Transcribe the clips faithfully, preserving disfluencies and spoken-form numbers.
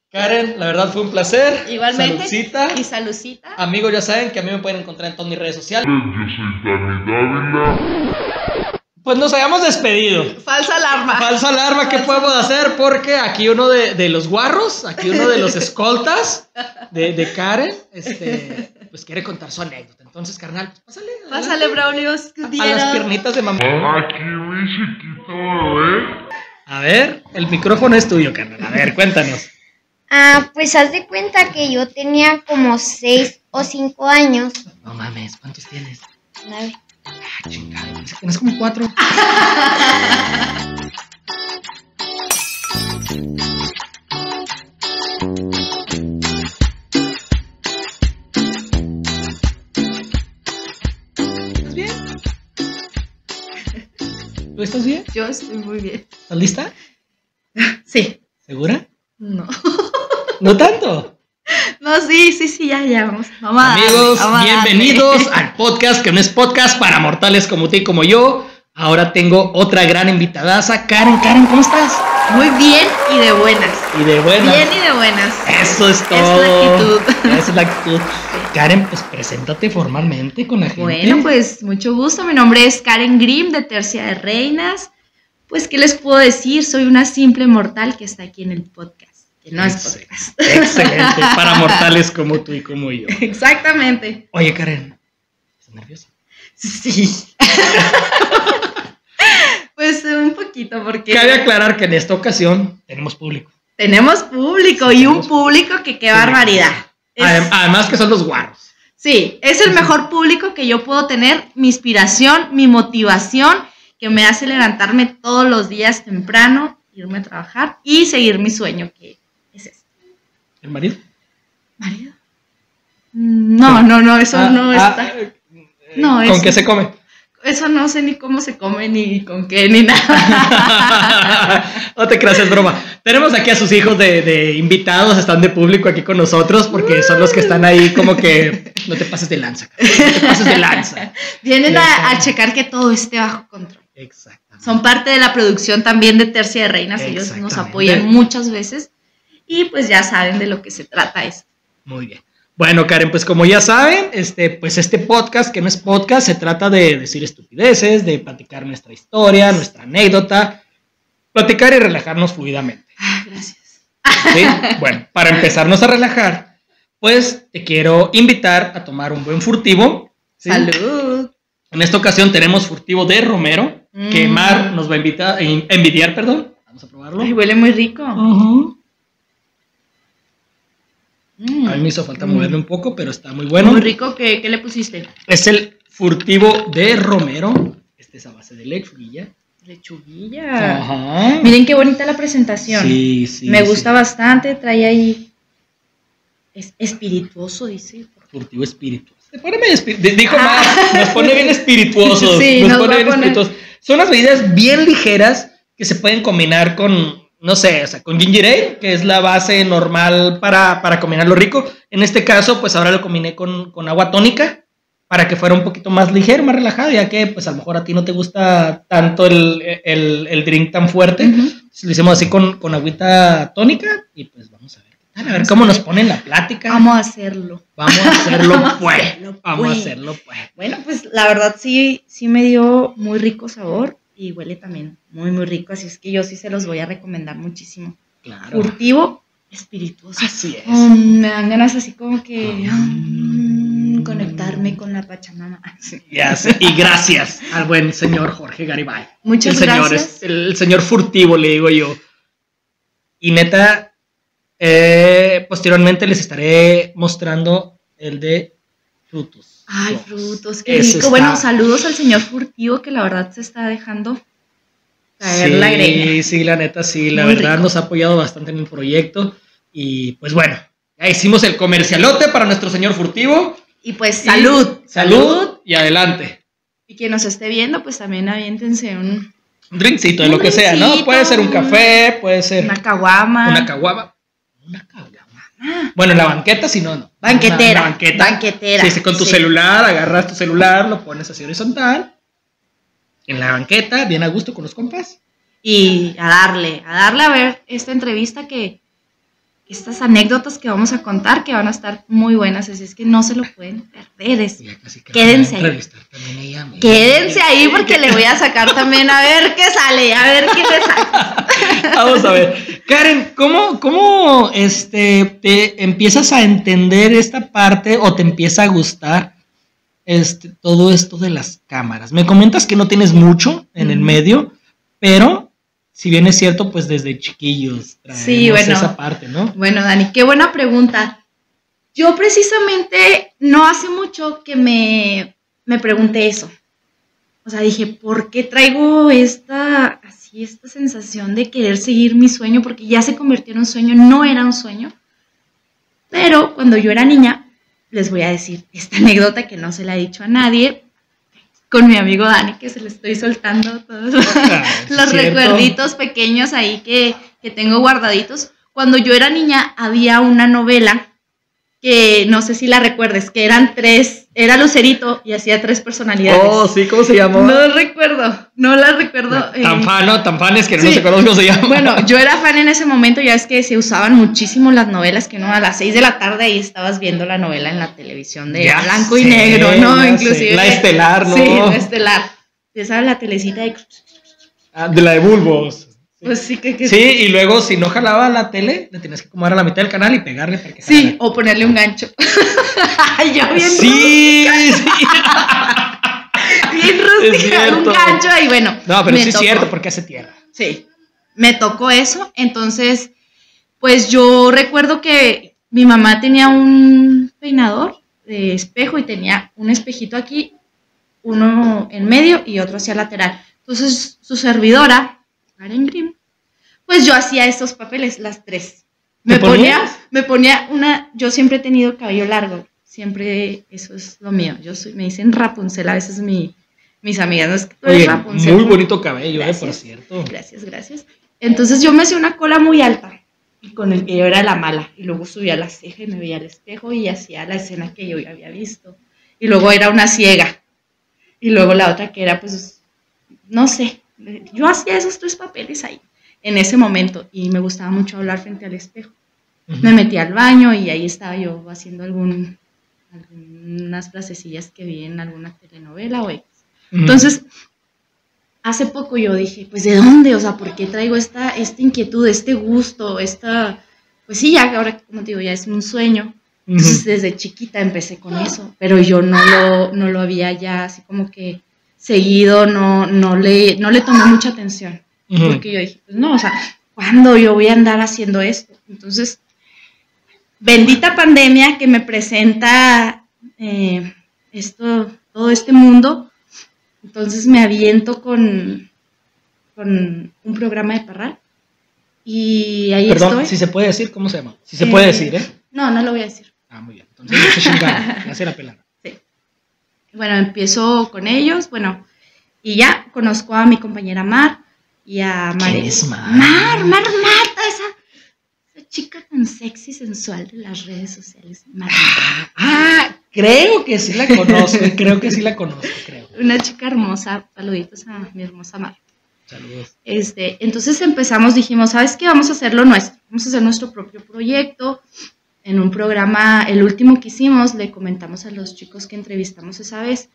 Karen, la verdad fue un placer. Igualmente. Saludcita. Y saludcita. Amigos, ya saben que a mí me pueden encontrar en todas mis redes sociales. Yo soy Dani Dávila. Pues nos hayamos despedido. Falsa alarma. Falsa alarma, ¿qué Falsa. podemos hacer? Porque aquí uno de, de los guarros, aquí uno de los escoltas de, de Karen, este, pues quiere contar su anécdota. Entonces, carnal, pues pásale. Pásale, adelante. Braulios. A las piernitas de mamá. Aquí mi chiquito bebé. A ver, el micrófono es tuyo, carnal. A ver, cuéntanos. Ah, pues haz de cuenta que yo tenía como seis o cinco años. No mames, ¿cuántos tienes? Nueve. Ah, chingada, pensé que tienes como cuatro. ¿Estás bien? ¿Tú estás bien? Yo estoy muy bien. ¿Estás lista? Sí. ¿Segura? No. ¿No tanto? No, sí, sí, sí, ya, ya. Vamos, vamos a darle, Amigos, vamos a darle. bienvenidos al podcast que no es podcast para mortales como usted y como yo. Ahora tengo otra gran invitadaza, Karen. Karen, ¿cómo estás? Muy bien y de buenas. Y de buenas. Bien y de buenas. Eso es Es todo. la actitud. Esa es la actitud. Karen, pues preséntate formalmente con la gente. Bueno, pues mucho gusto. Mi nombre es Karen Grimm de Tercia de Reinas. Pues, ¿qué les puedo decir? Soy una simple mortal que está aquí en el podcast. Que no es Excelente. podcast. Excelente. Para mortales como tú y como yo. Exactamente. Oye, Karen, ¿estás nerviosa? Sí. Pues un poquito, porque Cabe aclarar que en esta ocasión tenemos público. tenemos público Sí, y tenemos un público que qué Sí. barbaridad. Es- Adem- Además que son los guarros. sí, es el mejor público que yo puedo tener, mi inspiración, mi motivación, que me hace levantarme todos los días temprano, irme a trabajar y seguir mi sueño, que es este. ¿El marido? ¿Marido? No, no, no, eso Ah, no ah, está. eh, No, ¿Con eso- qué se come? Eso no sé ni cómo se come, ni con qué, ni nada. No te creas, es broma. Tenemos aquí a sus hijos de, de invitados, están de público aquí con nosotros porque son los que están ahí como que no te pases de lanza, no te pases de lanza. Vienen Ya a, a está. checar que todo esté bajo control. Exactamente. Son parte de la producción también de Tercia de Reinas, ellos nos Exactamente. apoyan muchas veces y pues ya saben de lo que se trata esto. Muy bien. Bueno, Karen, pues como ya saben, este, pues este podcast, que no es podcast, se trata de decir estupideces, de platicar nuestra historia, nuestra anécdota, platicar y relajarnos fluidamente. Ah, gracias. ¿Sí? Bueno, para empezarnos a relajar, pues te quiero invitar a tomar un buen furtivo. ¿Sí? Salud. En esta ocasión tenemos furtivo de romero, que Mm. Mar nos va a invitar, in- envidiar, perdón. Vamos a probarlo. Ay, huele muy rico. Ujú. Mm. A mí me hizo falta Mm. moverle un poco, pero está muy bueno. Muy rico. ¿Qué, qué le pusiste? Es el furtivo de romero. Este es a base de lechuguilla. Lechuguilla. Ajá. Miren qué bonita la presentación. Sí, sí. Me sí. gusta bastante. Trae ahí. Es espirituoso, dice. Furtivo espirituoso. Se pone medio espiri- di- Dijo Ah. más, nos pone bien espirituosos. Sí, nos, nos pone va a bien poner- espirituosos. Son unas bebidas bien ligeras que se pueden combinar con, no sé, o sea, con ginger ale, que es la base normal para, para combinarlo rico. En este caso, pues ahora lo combiné con, con agua tónica para que fuera un poquito más ligero, más relajado, ya que pues a lo mejor a ti no te gusta tanto el, el, el drink tan fuerte. Ujú. Entonces, lo hicimos así con, con agüita tónica y pues vamos a ver qué tal, a ver cómo nos ponen la plática. Vamos a hacerlo. Vamos a hacerlo, Vamos a pues. hacerlo, Vamos a pues. hacerlo, pues. Bueno, pues la verdad sí, sí me dio muy rico sabor y huele también muy, muy rico. Así es que yo sí se los voy a recomendar muchísimo. Claro. Furtivo, espirituoso. Así es. Um, me dan ganas así como que um, conectarme con la Pachamama. Ya sé. Y gracias al buen señor Jorge Garibay. Muchas el señor, gracias. es- el, el señor furtivo, le digo yo. Y neta, eh, posteriormente les estaré mostrando el de frutos. Ay, rojos. frutos, qué Ese rico. está- Bueno, saludos al señor Furtivo que la verdad se está dejando caer sí, la greña. Sí, la neta, sí, la Muy verdad rico. nos ha apoyado bastante en el proyecto. Y pues bueno, ya hicimos el comercialote para nuestro señor furtivo. Y pues salud. Y salud y adelante. Y quien nos esté viendo, pues también aviéntense un, Un drinkcito, de Un lo que sea, ¿no? drinkcito, Puede ser un café, puede ser una caguama. una caguama. Una caguama. Bueno, en la banqueta, si no, no. Banquetera. Una banqueta. Banquetera. Sí, sí, con tu Sí. celular, agarras tu celular, lo pones así horizontal. En la banqueta, bien a gusto con los compas. Y a darle, a darle a ver esta entrevista que, estas anécdotas que vamos a contar que van a estar muy buenas, así es que no se lo pueden perder. Es, quédense ahí. Ella, quédense ahí porque le voy a sacar también a ver qué sale, a ver qué me sale. Vamos a ver. Karen, ¿cómo, cómo este, te empiezas a entender esta parte o te empieza a gustar este, todo esto de las cámaras? Me comentas que no tienes mucho en el medio, pero si bien es cierto, pues desde chiquillos traemos sí, bueno, esa parte, ¿no? Bueno, Dani, qué buena pregunta. Yo precisamente no hace mucho que me, me pregunté eso. O sea, dije, ¿por qué traigo esta, así, esta sensación de querer seguir mi sueño? Porque ya se convirtió en un sueño, no era un sueño. Pero cuando yo era niña, les voy a decir esta anécdota que no se la he dicho a nadie, con mi amigo Dani, que se le estoy soltando todos ah, los recuerditos pequeños ahí que, que tengo guardaditos. Cuando yo era niña había una novela que no sé si la recuerdes, que eran tres, era Lucerito y hacía tres personalidades. Oh, sí, ¿cómo se llamó? No recuerdo, no la recuerdo. No, tan eh, fan, ¿no? Tan fan es que sí. No se conoce cómo se llama. Bueno, yo era fan en ese momento, ya es que se usaban muchísimo las novelas, que uno a las seis de la tarde ahí estabas viendo la novela en la televisión de ya blanco sé, y negro, ¿no? Inclusive. Sé. La estelar, ¿no? Sí, la estelar. Esa la telecita de... Ah, de la de Bulbos. Pues sí, que, que sí, y luego si no jalaba la tele, le tenías que acomodar a la mitad del canal y pegarle para que sí, jalara. O ponerle un gancho. Yo bien sí, rústica. sí. Bien rústica, un gancho y bueno. No, pero sí es cierto, porque hace tierra. Sí, me tocó eso, entonces, pues yo recuerdo que mi mamá tenía un peinador de espejo y tenía un espejito aquí, uno en medio y otro hacia lateral. Entonces, su servidora... Karen Grimm, pues yo hacía estos papeles, las tres. Me ponía, me ponía una, yo siempre he tenido cabello largo, siempre eso es lo mío. Yo soy, me dicen Rapunzel, a veces mi, mis amigas, no es que tú eres Rapunzel. Muy bonito cabello, gracias, eh, por cierto. Gracias, gracias. Entonces yo me hacía una cola muy alta, y con el que yo era la mala, y luego subía la ceja y me veía al espejo y hacía la escena que yo ya había visto. Y luego era una ciega, y luego la otra que era, pues, no sé. Yo hacía esos tres papeles ahí, en ese momento, y me gustaba mucho hablar frente al espejo. Uh-huh. Me metí al baño y ahí estaba yo haciendo algún, algunas frasecillas que vi en alguna telenovela o X. Uh-huh. Entonces, hace poco yo dije, pues, ¿de dónde? O sea, ¿por qué traigo esta, esta inquietud, este gusto, esta... Pues sí, ya ahora, como te digo, ya es un sueño. Entonces, uh-huh. Desde chiquita empecé con eso, pero yo no lo, no lo había ya así como que... seguido, no, no, le, no le tomé mucha atención, uh-huh. Porque yo dije, pues no, o sea, ¿cuándo yo voy a andar haciendo esto? Entonces, bendita pandemia que me presenta eh, esto, todo este mundo, entonces me aviento con, con un programa de Parral, y ahí Perdón, estoy. si se puede decir, ¿cómo se llama? Si se eh, puede decir, ¿eh? No, no lo voy a decir. Ah, muy bien, entonces no se chingaron, ya se la pelaron. Bueno, empiezo con ellos, bueno, y ya conozco a mi compañera Mar y a Mar. ¿Quién es Mar? Mar, Mar, Marta, esa, esa chica tan sexy, sensual de las redes sociales. Mar, ah, ah, creo que sí la conozco, creo que sí la conozco, creo. Una chica hermosa, saluditos a mi hermosa Mar. Saludos. Este, entonces empezamos, dijimos, ¿sabes qué? Vamos a hacer lo nuestro, vamos a hacer nuestro propio proyecto. En un programa, el último que hicimos, le comentamos a los chicos que entrevistamos esa vez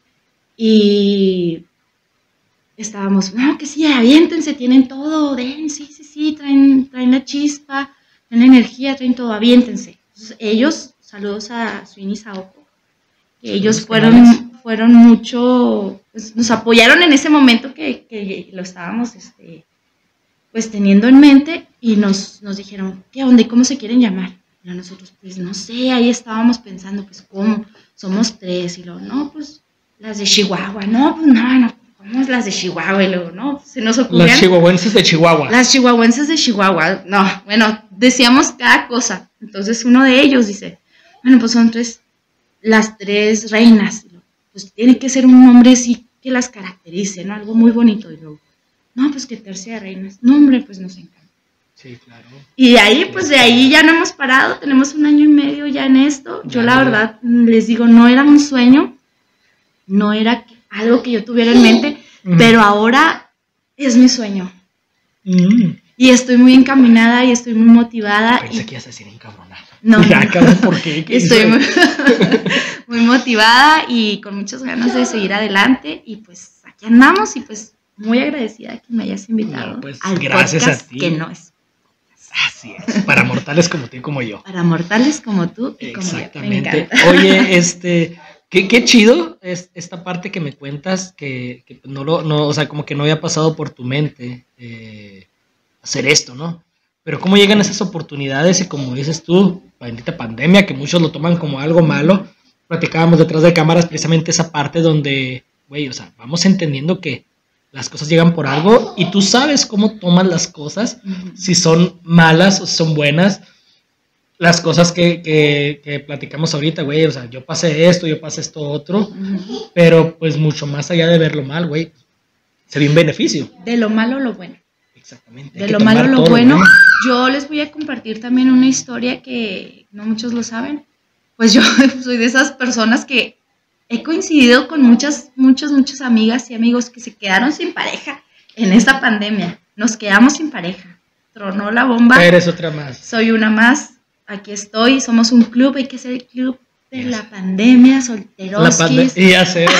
y estábamos, no, que sí, aviéntense, tienen todo, den, sí, sí, sí, traen, traen la chispa, traen la energía, traen todo, aviéntense. Entonces ellos, saludos a Suini Saoko, que ellos fueron, fueron mucho, pues, nos apoyaron en ese momento que, que lo estábamos, este, pues teniendo en mente y nos, nos dijeron, ¿qué onda y cómo se quieren llamar? Y nosotros, pues no sé, ahí estábamos pensando, pues cómo, somos tres, y luego, no, pues las de Chihuahua, no, pues no, no, ¿cómo es las de Chihuahua? Y luego, no, se nos ocurrían. Las chihuahuenses de Chihuahua. Las chihuahuenses de Chihuahua, no, bueno, decíamos cada cosa. Entonces uno de ellos dice, bueno, pues son tres, las tres reinas, pues tiene que ser un nombre así que las caracterice, ¿no? Algo muy bonito. Y luego, no, pues que tercia de reinas, no, hombre, pues nos encanta. Sí, claro. Y de ahí, pues de ahí ya no hemos parado, tenemos un año y medio ya en esto. Yo la verdad les digo, no era un sueño, no era algo que yo tuviera en mente, mm. pero ahora es mi sueño. Mm. Y estoy muy encaminada y estoy muy motivada. Pensé y... que ibas a decir encabronada. No, Ya, cabrón, ¿por qué? ¿Qué estoy hice? muy, muy motivada y con muchas ganas de seguir adelante. Y pues aquí andamos y pues muy agradecida que me hayas invitado No, pues, al gracias podcast a ti. que no es Así es, para mortales como tú y como yo. para mortales como tú y como yo. Me Exactamente. encanta. Oye, este, qué, qué chido es esta parte que me cuentas, que, que no lo, no, o sea, como que no había pasado por tu mente eh, hacer esto, ¿no? Pero cómo llegan esas oportunidades y como dices tú, bendita pandemia, que muchos lo toman como algo malo. Platicábamos detrás de cámaras precisamente esa parte donde, güey, o sea, vamos entendiendo que las cosas llegan por algo y tú sabes cómo tomas las cosas, Ujú. si son malas o si son buenas. Las cosas que, que, que platicamos ahorita, güey, o sea, yo pasé esto, yo pasé esto otro, Ujú. pero pues mucho más allá de verlo mal, güey, se ve un beneficio. De lo malo lo bueno. Exactamente. hay De que lo tomar malo lo todo bueno. Yo les voy a compartir también una historia que no muchos lo saben. Pues yo soy de esas personas que he coincidido con muchas, muchas, muchas amigas y amigos que se quedaron sin pareja en esta pandemia. Nos quedamos sin pareja. Tronó la bomba. Eres otra más. Soy una más. Aquí estoy. Somos un club. Hay que ser el club de Yes. la pandemia, La solteroskis. pandemia. Y ya sé.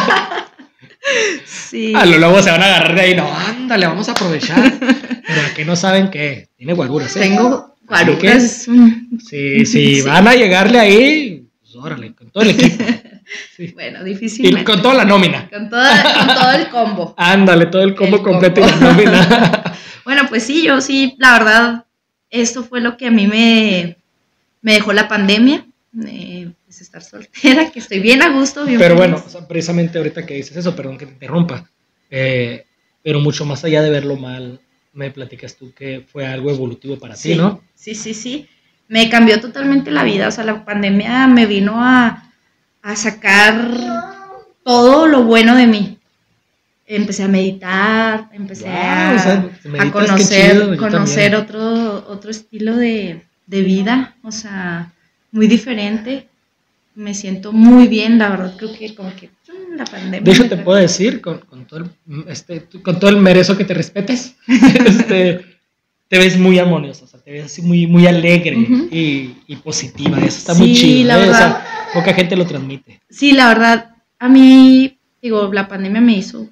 Sí. A lo luego se van a agarrar de ahí. No, ándale, vamos a aprovechar. Pero aquí no saben que tiene guaruras, ¿eh? Tengo Así que, guaruras. mm, Si, si Sí. van a llegarle ahí, pues órale, con todo el equipo. Sí. Bueno, Y difícilmente. con toda la nómina. Con todo, con todo el combo. Ándale, todo el combo El completo y combo. la nómina. Bueno, pues sí, yo sí, la verdad, esto fue lo que a mí me, me dejó la pandemia. Eh, pues estar soltera, que estoy bien a gusto. Bien Pero feliz. bueno, o sea, precisamente ahorita que dices eso, perdón que te interrumpa, eh, pero mucho más allá de verlo mal, me platicas tú que fue algo evolutivo para ti, ¿no? Sí, sí, sí. Me cambió totalmente la vida. O sea, la pandemia me vino a, a sacar todo lo bueno de mí. Empecé a meditar, empecé Wow, a, o sea, a meditas, qué conocer, chido, yo conocer también. otro, otro estilo de, de vida. O sea, muy diferente. Me siento muy bien, la verdad. Creo que como que mm, la pandemia. De hecho, me te trajo- puedo decir, con, con todo el, este, con todo el merezo que te respetes, este, te ves muy armoniosa, o sea, te ves así muy, muy alegre Ujú. y, y positiva. Eso está Sí, muy chido, la ¿eh? O verdad. sea, poca gente lo transmite. Sí, la verdad, a mí, digo, la pandemia me hizo.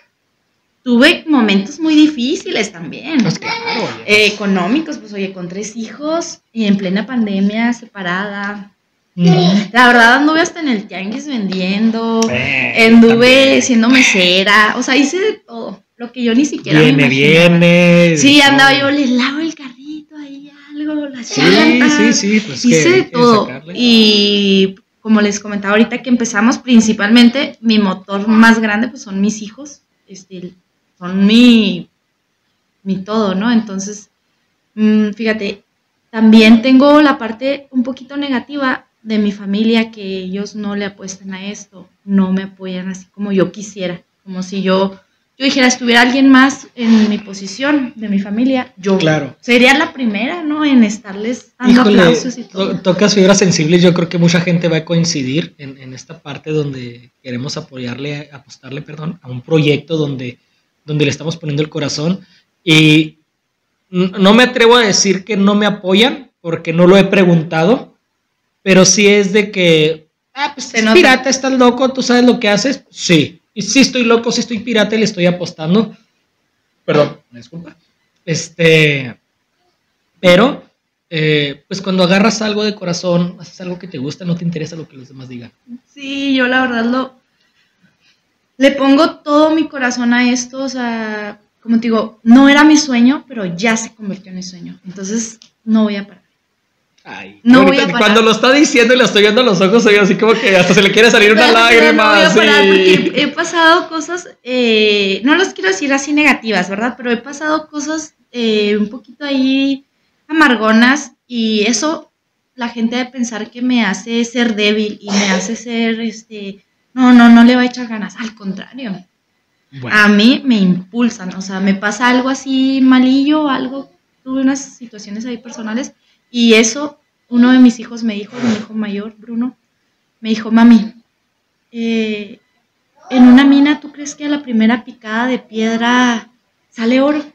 Tuve momentos muy difíciles también. Pues claro, oye. Eh, económicos, pues oye, con tres hijos y en plena pandemia, separada. Mm. La verdad anduve hasta en el tianguis vendiendo, Eh, anduve también. siendo mesera, o sea, hice de todo, lo que yo ni siquiera Viene, me imaginaba. viene. Sí, de andaba todo. yo, le lavo el carrito ahí, algo, las Sí, llantas. sí, sí, pues que Hice hay de que todo. sacarle. Y como les comentaba ahorita que empezamos, principalmente mi motor más grande pues son mis hijos, este, son mi, mi todo, ¿no? Entonces, mm, fíjate, también tengo la parte un poquito negativa de mi familia, que ellos no le apuestan a esto, no me apoyan así como yo quisiera, como si yo, yo dijera, estuviera alguien más en mi posición de mi familia, yo Claro. sería la primera, ¿no? En estarles dando Híjole, aplausos y todo. to- tocas fibras sensibles. Yo creo que mucha gente va a coincidir en, en esta parte donde queremos apoyarle, apostarle, perdón, a un proyecto donde, donde le estamos poniendo el corazón. Y n- no me atrevo a decir que no me apoyan, porque no lo he preguntado, pero sí es de que, ah, pues Se es nota. pirata, estás loco, tú sabes lo que haces. Sí, y sí estoy loco, sí estoy pirata y le estoy apostando. Perdón, me disculpa. Este, pero, eh, pues cuando agarras algo de corazón, haces algo que te gusta, no te interesa lo que los demás digan. Sí, yo la verdad lo le pongo todo mi corazón a esto, o sea, como te digo, no era mi sueño, pero ya se convirtió en mi sueño. Entonces, no voy a parar. Ay, No qué voy a bonito. parar. Cuando lo está diciendo y le estoy viendo a los ojos, soy así como que hasta se le quiere salir una Pero lágrima. no voy a parar así. porque he pasado cosas, eh, no los quiero decir así negativas, ¿verdad? Pero he pasado cosas eh, un poquito ahí amargonas y eso la gente debe pensar que me hace ser débil y me hace ser, este, no, no, no le va a echar ganas, al contrario. Bueno, A mí me impulsan, o sea, me pasa algo así malillo, algo, tuve unas situaciones ahí personales y eso, uno de mis hijos me dijo, mi hijo mayor, Bruno, me dijo, mami, eh, en una mina, ¿tú crees que a la primera picada de piedra sale oro? wow.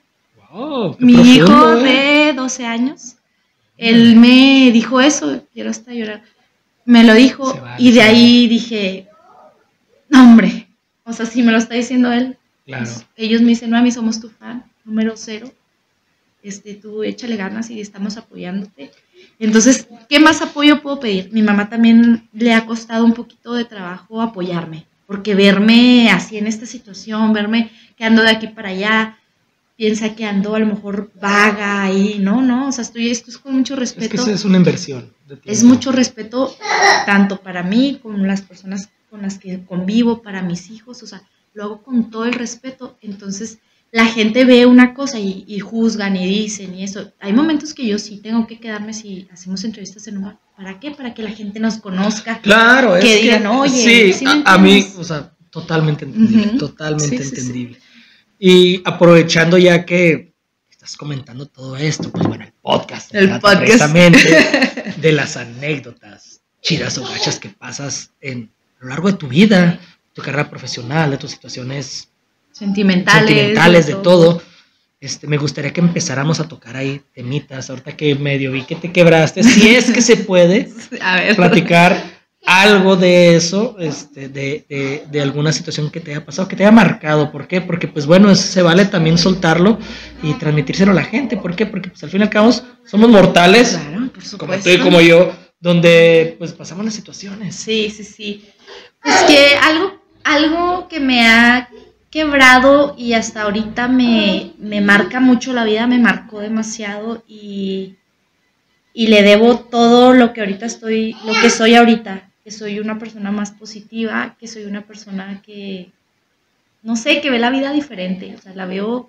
Oh, qué Mi profundo, hijo ¿eh? de doce años, él me dijo eso, quiero hasta llorar. Me lo dijo Se vale, y de se ahí dije, no, hombre, o sea, si me lo está diciendo él, Claro. pues, ellos me dicen, mami, somos tu fan, número cero, este, tú échale ganas y estamos apoyándote. Entonces, ¿qué más apoyo puedo pedir? Mi mamá también le ha costado un poquito de trabajo apoyarme, porque verme así en esta situación, verme que ando de aquí para allá, piensa que ando a lo mejor vaga ahí, no, no, o sea, estoy, esto es con mucho Es respeto. que esa es una inversión. de tiempo. Es mucho respeto tanto para mí como las personas con las que convivo, para mis hijos, o sea, lo hago con todo el respeto. Entonces, la gente ve una cosa y, y juzgan y dicen y eso. Hay momentos que yo sí tengo que quedarme si hacemos entrevistas en un bar. ¿Para qué? Para que la gente nos conozca. Claro, es que que, digan, oye, sí, ¿sí me a, a mí, entiendes? o sea, totalmente entendible, Ujú. totalmente Sí, sí, sí. entendible. Y aprovechando ya que estás comentando todo esto, pues bueno, el podcast, se El trata podcast. precisamente de las anécdotas chidas o gachas que pasas en, a lo largo de tu vida, tu carrera profesional, de tus situaciones Sentimentales. sentimentales, de todo. Este, me gustaría que empezáramos a tocar ahí temitas, ahorita que medio vi que te quebraste, si es que se puede A ver. platicar algo de eso, este, de, de, de alguna situación que te haya pasado, que te haya marcado. ¿Por qué? Porque pues bueno, eso se vale también soltarlo y transmitírselo a la gente. ¿Por qué? Porque pues al fin y al cabo somos mortales, Claro, por supuesto. como tú y como yo, donde pues pasamos las situaciones. Sí, sí, sí. Pues que algo, algo que me ha quebrado y hasta ahorita me, me marca mucho la vida, me marcó demasiado y, y le debo todo lo que ahorita estoy, lo que soy ahorita, que soy una persona más positiva, que soy una persona que, no sé, que ve la vida diferente, o sea, la veo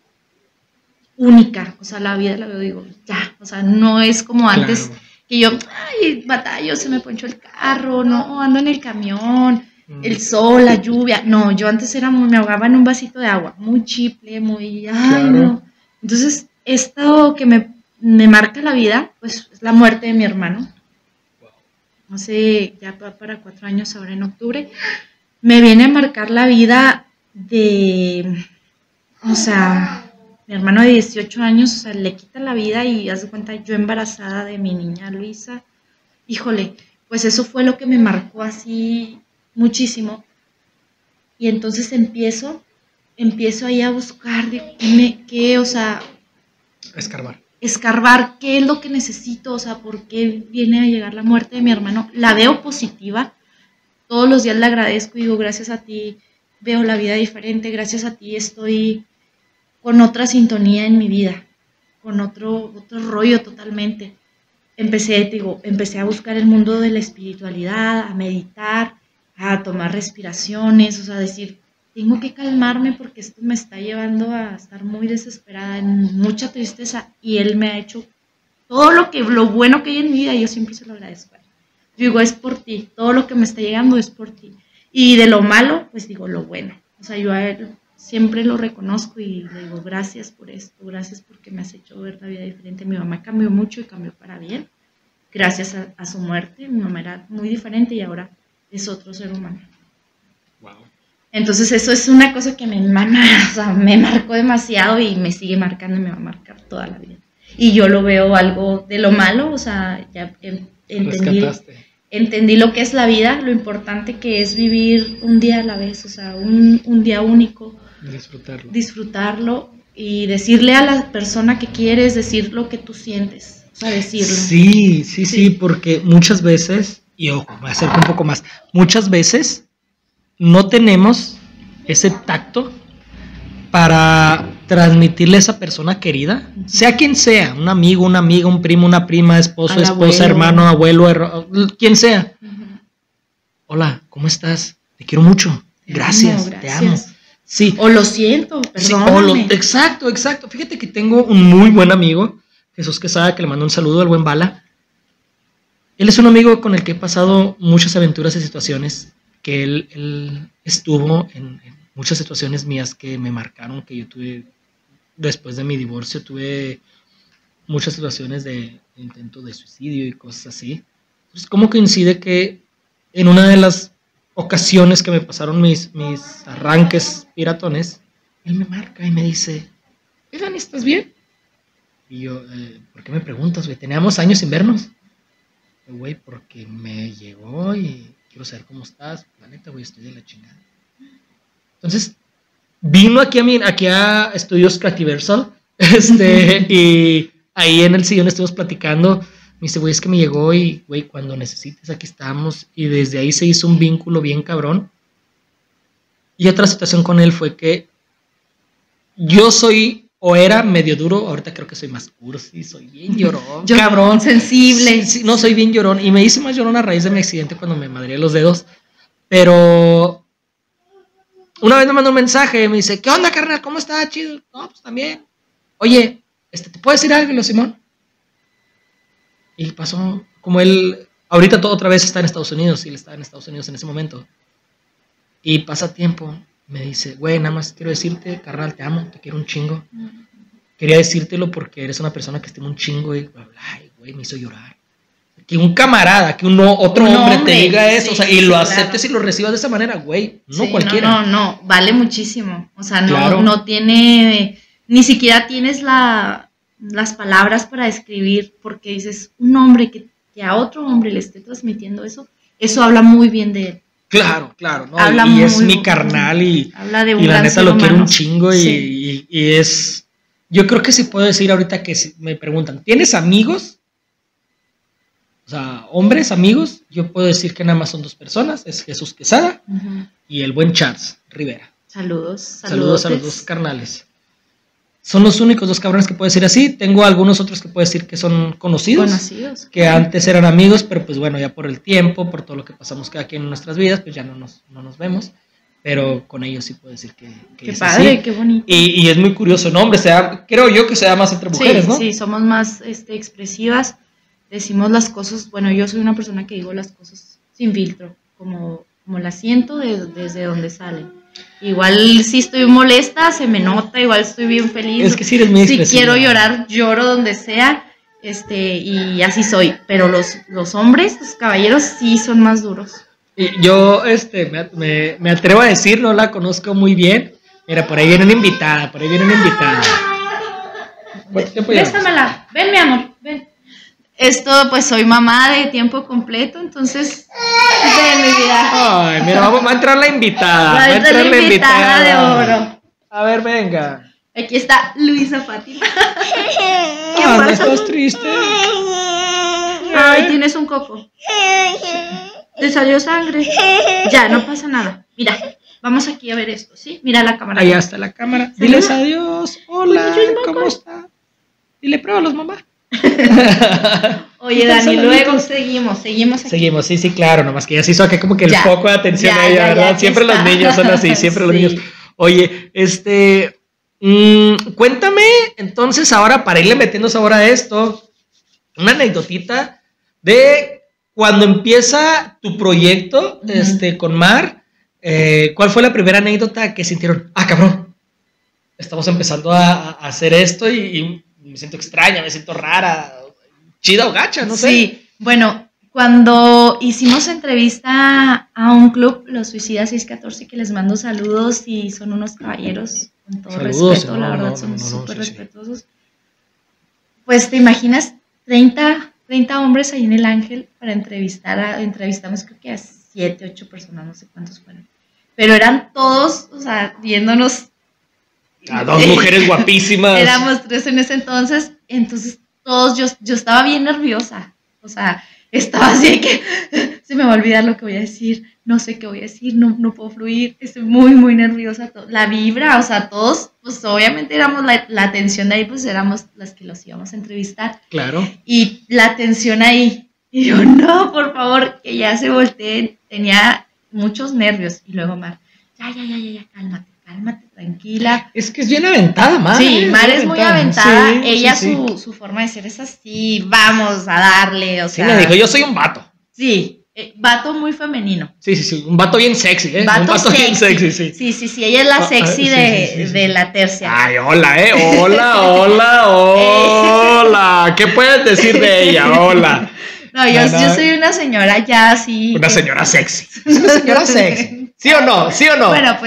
única, o sea, la vida la veo, digo, ya, o sea, no es como antes Claro. que yo, ay, batallo, se me ponchó el carro, no, ando en el camión, Mm. el sol, la lluvia, no, yo antes era muy, me ahogaba en un vasito de agua, muy chiple, muy, ay, Claro. no. Entonces, esto que me, me marca la vida, pues, es la muerte de mi hermano. Hace ya pa- para cuatro años, ahora en octubre, me viene a marcar la vida de, o sea, mi hermano de dieciocho años, o sea, le quita la vida y haz de cuenta, yo embarazada de mi niña Luisa, híjole, pues eso fue lo que me marcó así muchísimo. Y entonces empiezo, empiezo ahí a buscar de qué, me, qué, o sea, Escarbar. escarbar qué es lo que necesito, o sea, por qué viene a llegar la muerte de mi hermano. La veo positiva, todos los días le agradezco y digo, gracias a ti veo la vida diferente, gracias a ti estoy con otra sintonía en mi vida, con otro, otro rollo totalmente. Empecé, te digo, empecé a buscar el mundo de la espiritualidad, a meditar, a tomar respiraciones, o sea, decir, tengo que calmarme porque esto me está llevando a estar muy desesperada, en mucha tristeza, y él me ha hecho todo lo que, lo bueno que hay en mi vida, yo siempre se lo agradezco. Yo digo, es por ti, todo lo que me está llegando es por ti. Y de lo malo, pues digo, lo bueno. O sea, yo a él siempre lo reconozco y le digo, gracias por esto, gracias porque me has hecho ver la vida diferente. Mi mamá cambió mucho y cambió para bien, gracias a, a su muerte. Mi mamá era muy diferente y ahora es otro ser humano. Wow. Entonces eso es una cosa que me, mama, o sea, me marcó demasiado y me sigue marcando y me va a marcar toda la vida. Y yo lo veo algo de lo malo, o sea, ya en- entendí, Rescataste. entendí lo que es la vida, lo importante que es vivir un día a la vez, o sea, un, un día único, Disfrutarlo. disfrutarlo y decirle a la persona que quieres, decir lo que tú sientes, o sea, decirlo. Sí, sí, sí, Sí. porque muchas veces, y ojo, me acerco un poco más, muchas veces no tenemos ese tacto para transmitirle a esa persona querida, Ujú. sea quien sea, un amigo, una amiga, un primo, una prima, esposo, Al esposa, abuelo. hermano, abuelo, herra- quien sea. Ujú. Hola, ¿cómo estás? Te quiero mucho. Te Gracias, amo, te amo. gracias. Sí, O lo siento, sí, perdóname. o lo- exacto, exacto. Fíjate que tengo un muy buen amigo, Jesús Quesada, que le mando un saludo al buen Bala. Él es un amigo con el que he pasado muchas aventuras y situaciones, que él, él estuvo en, en muchas situaciones mías que me marcaron, que yo tuve después de mi divorcio, tuve muchas situaciones de, de intento de suicidio y cosas así. Entonces, ¿cómo coincide que en una de las ocasiones que me pasaron mis, mis arranques piratones, él me marca y me dice, ¿qué, Dani? ¿Estás bien? Y yo, eh, ¿por qué me preguntas, güey? Teníamos años sin vernos. Güey, porque me llegó y quiero saber cómo estás. La neta, güey, estoy de la chingada. Entonces, vino aquí a, mi, aquí a Estudios Creativersal, este, y ahí en el sillón estuvimos platicando. Me dice, güey, es que me llegó y, güey, cuando necesites, aquí estamos. Y desde ahí se hizo un vínculo bien cabrón. Y otra situación con él fue que yo soy, o era medio duro, ahorita creo que soy más cursi, soy bien llorón, Yo, cabrón. sensible. Sí, sí, no, soy bien llorón. Y me hice más llorón a raíz de mi accidente cuando me madreé los dedos. Pero una vez me mandó un mensaje, me dice, ¿qué onda, carnal? ¿Cómo está? Chido. No, pues también. Oye, este, ¿te puedo decir algo, Simón? Y pasó, como él, ahorita todo otra vez está en Estados Unidos, y él estaba en Estados Unidos en ese momento. Y pasa tiempo, me dice, güey, nada más quiero decirte, carnal, te amo, te quiero un chingo. Quería decírtelo porque eres una persona que estima un chingo y bla, bla, y güey, me hizo llorar. Que un camarada, que uno, otro Un hombre, hombre, te diga eso, sí, o sea, y sí, lo claro. aceptes y lo recibas de esa manera, güey, no Sí, cualquiera. No, no, no, vale muchísimo. O sea, no, Claro. no tiene, ni siquiera tienes la, las palabras para describir, porque dices, un hombre que, que a otro hombre le esté transmitiendo eso, eso habla muy bien de él. Claro, claro, ¿no? Habla y es muy- mi carnal y, Habla de un y la gran neta ser lo quiero un humano. chingo y, Sí. y- y es... Yo creo que sí puedo decir ahorita que si me preguntan, ¿tienes amigos? O sea, hombres, amigos, yo puedo decir que nada más son dos personas, es Jesús Quesada Ujú. y el buen Charles Rivera. Saludos, Saludos, saludos a los dos carnales. Son los únicos dos cabrones que puedo decir así. Tengo algunos otros que puedo decir que son conocidos, conocidos. que antes eran amigos, pero pues bueno, ya por el tiempo, por todo lo que pasamos cada quien en nuestras vidas, pues ya no nos, no nos vemos. Pero con ellos sí puedo decir que, que Qué es padre, así. qué bonito. Y, y es muy curioso, ¿no? Hombre, se da- creo yo que se da más entre mujeres, sí, ¿no? Sí, somos más este, expresivas, decimos las cosas, bueno, yo soy una persona que digo las cosas sin filtro, como, como las siento de- desde donde salen. Igual si estoy molesta, se me nota, igual estoy bien feliz. Es que sí eres muy Si expresiva. quiero llorar, lloro donde sea, este, y así soy. Pero los, los hombres, los caballeros, sí son más duros. Y yo este, me, me, me atrevo a decir, no la conozco muy bien. Mira, por ahí viene una invitada, por ahí viene una invitada. ¿Cuánto tiempo llevas? Préstamela, ven mi amor, ven. Esto, pues soy mamá de tiempo completo, entonces, ven mi vida. Ay, mira, vamos, va a entrar la invitada. Va a entrar la invitada de oro. A ver, venga. Aquí está Luisa Fátima. ¿Qué Ah, ¿no pasa? estás triste? Ay, tienes un coco. Te salió sangre. Ya, no pasa nada. Mira, vamos aquí a ver esto, ¿sí? Mira la cámara. Allá está la cámara. Saluda. Diles adiós. Hola, Oye, mamá. ¿cómo está? Dile, pruébalos, mamá. Oye, ¿Qué tal, Dani, luego saluditos? seguimos, seguimos aquí. Seguimos, sí, sí, claro, nomás que ya se hizo aquí como que el Ya, foco de atención ya, a ella, ya, ya, ¿verdad? aquí Siempre está. los niños son así, siempre los Sí. niños. Oye, este, mm, cuéntame entonces ahora, para irle metiendo sabor a esto, una anécdotita de cuando empieza tu proyecto, Ujú. este, con Mar, eh, ¿cuál fue la primera anécdota que sintieron? Ah, cabrón, estamos empezando a, a hacer esto y, y me siento extraña, me siento rara, chida o gacha, no sé. Sí, bueno, cuando hicimos entrevista a un club, Los Suicidas seiscientos catorce, que les mando saludos y son unos caballeros, con todo Saludos, respeto, no, la verdad, no, son no, no, súper sí, sí. respetuosos. Pues te imaginas treinta, treinta hombres ahí en el Ángel para entrevistar, a, entrevistamos creo que a siete, ocho personas, no sé cuántos fueron. Pero eran todos, o sea, viéndonos. A dos mujeres guapísimas. Éramos tres en ese entonces, entonces todos, yo, yo estaba bien nerviosa, o sea, estaba así de que se me va a olvidar lo que voy a decir, no sé qué voy a decir, no, no puedo fluir, estoy muy, muy nerviosa, to- la vibra, o sea, todos, pues obviamente éramos la, la atención de ahí, pues éramos las que los íbamos a entrevistar, Claro. y la atención ahí, y yo, no, por favor, que ya se volteen, tenía muchos nervios, y luego Mar, ya, ya, ya, ya, ya, cálmate, cálmate, tranquila. Es que es bien aventada, Mar. Sí, ¿eh? Mar es muy aventada. Sí, Ella, sí, sí. Su, su forma de ser es así, vamos a darle, o Sí, sea. me dijo, yo soy un vato. Sí, eh, vato muy femenino. Sí, sí, sí. Un vato bien sexy, ¿eh? Vato, un vato bien sexy, sí. Sí, sí, sí. Ella es la Ah, sexy ah, sí, de, sí, sí, sí. de la tercia. Ay, hola, ¿eh? Hola, hola, hola. ¿Qué puedes decir de ella? Hola. No, yo, No, no. yo soy una señora ya así. Una que- señora sexy. Es una señora sexy. ¿Sí o no? ¿Sí o no? Bueno, pues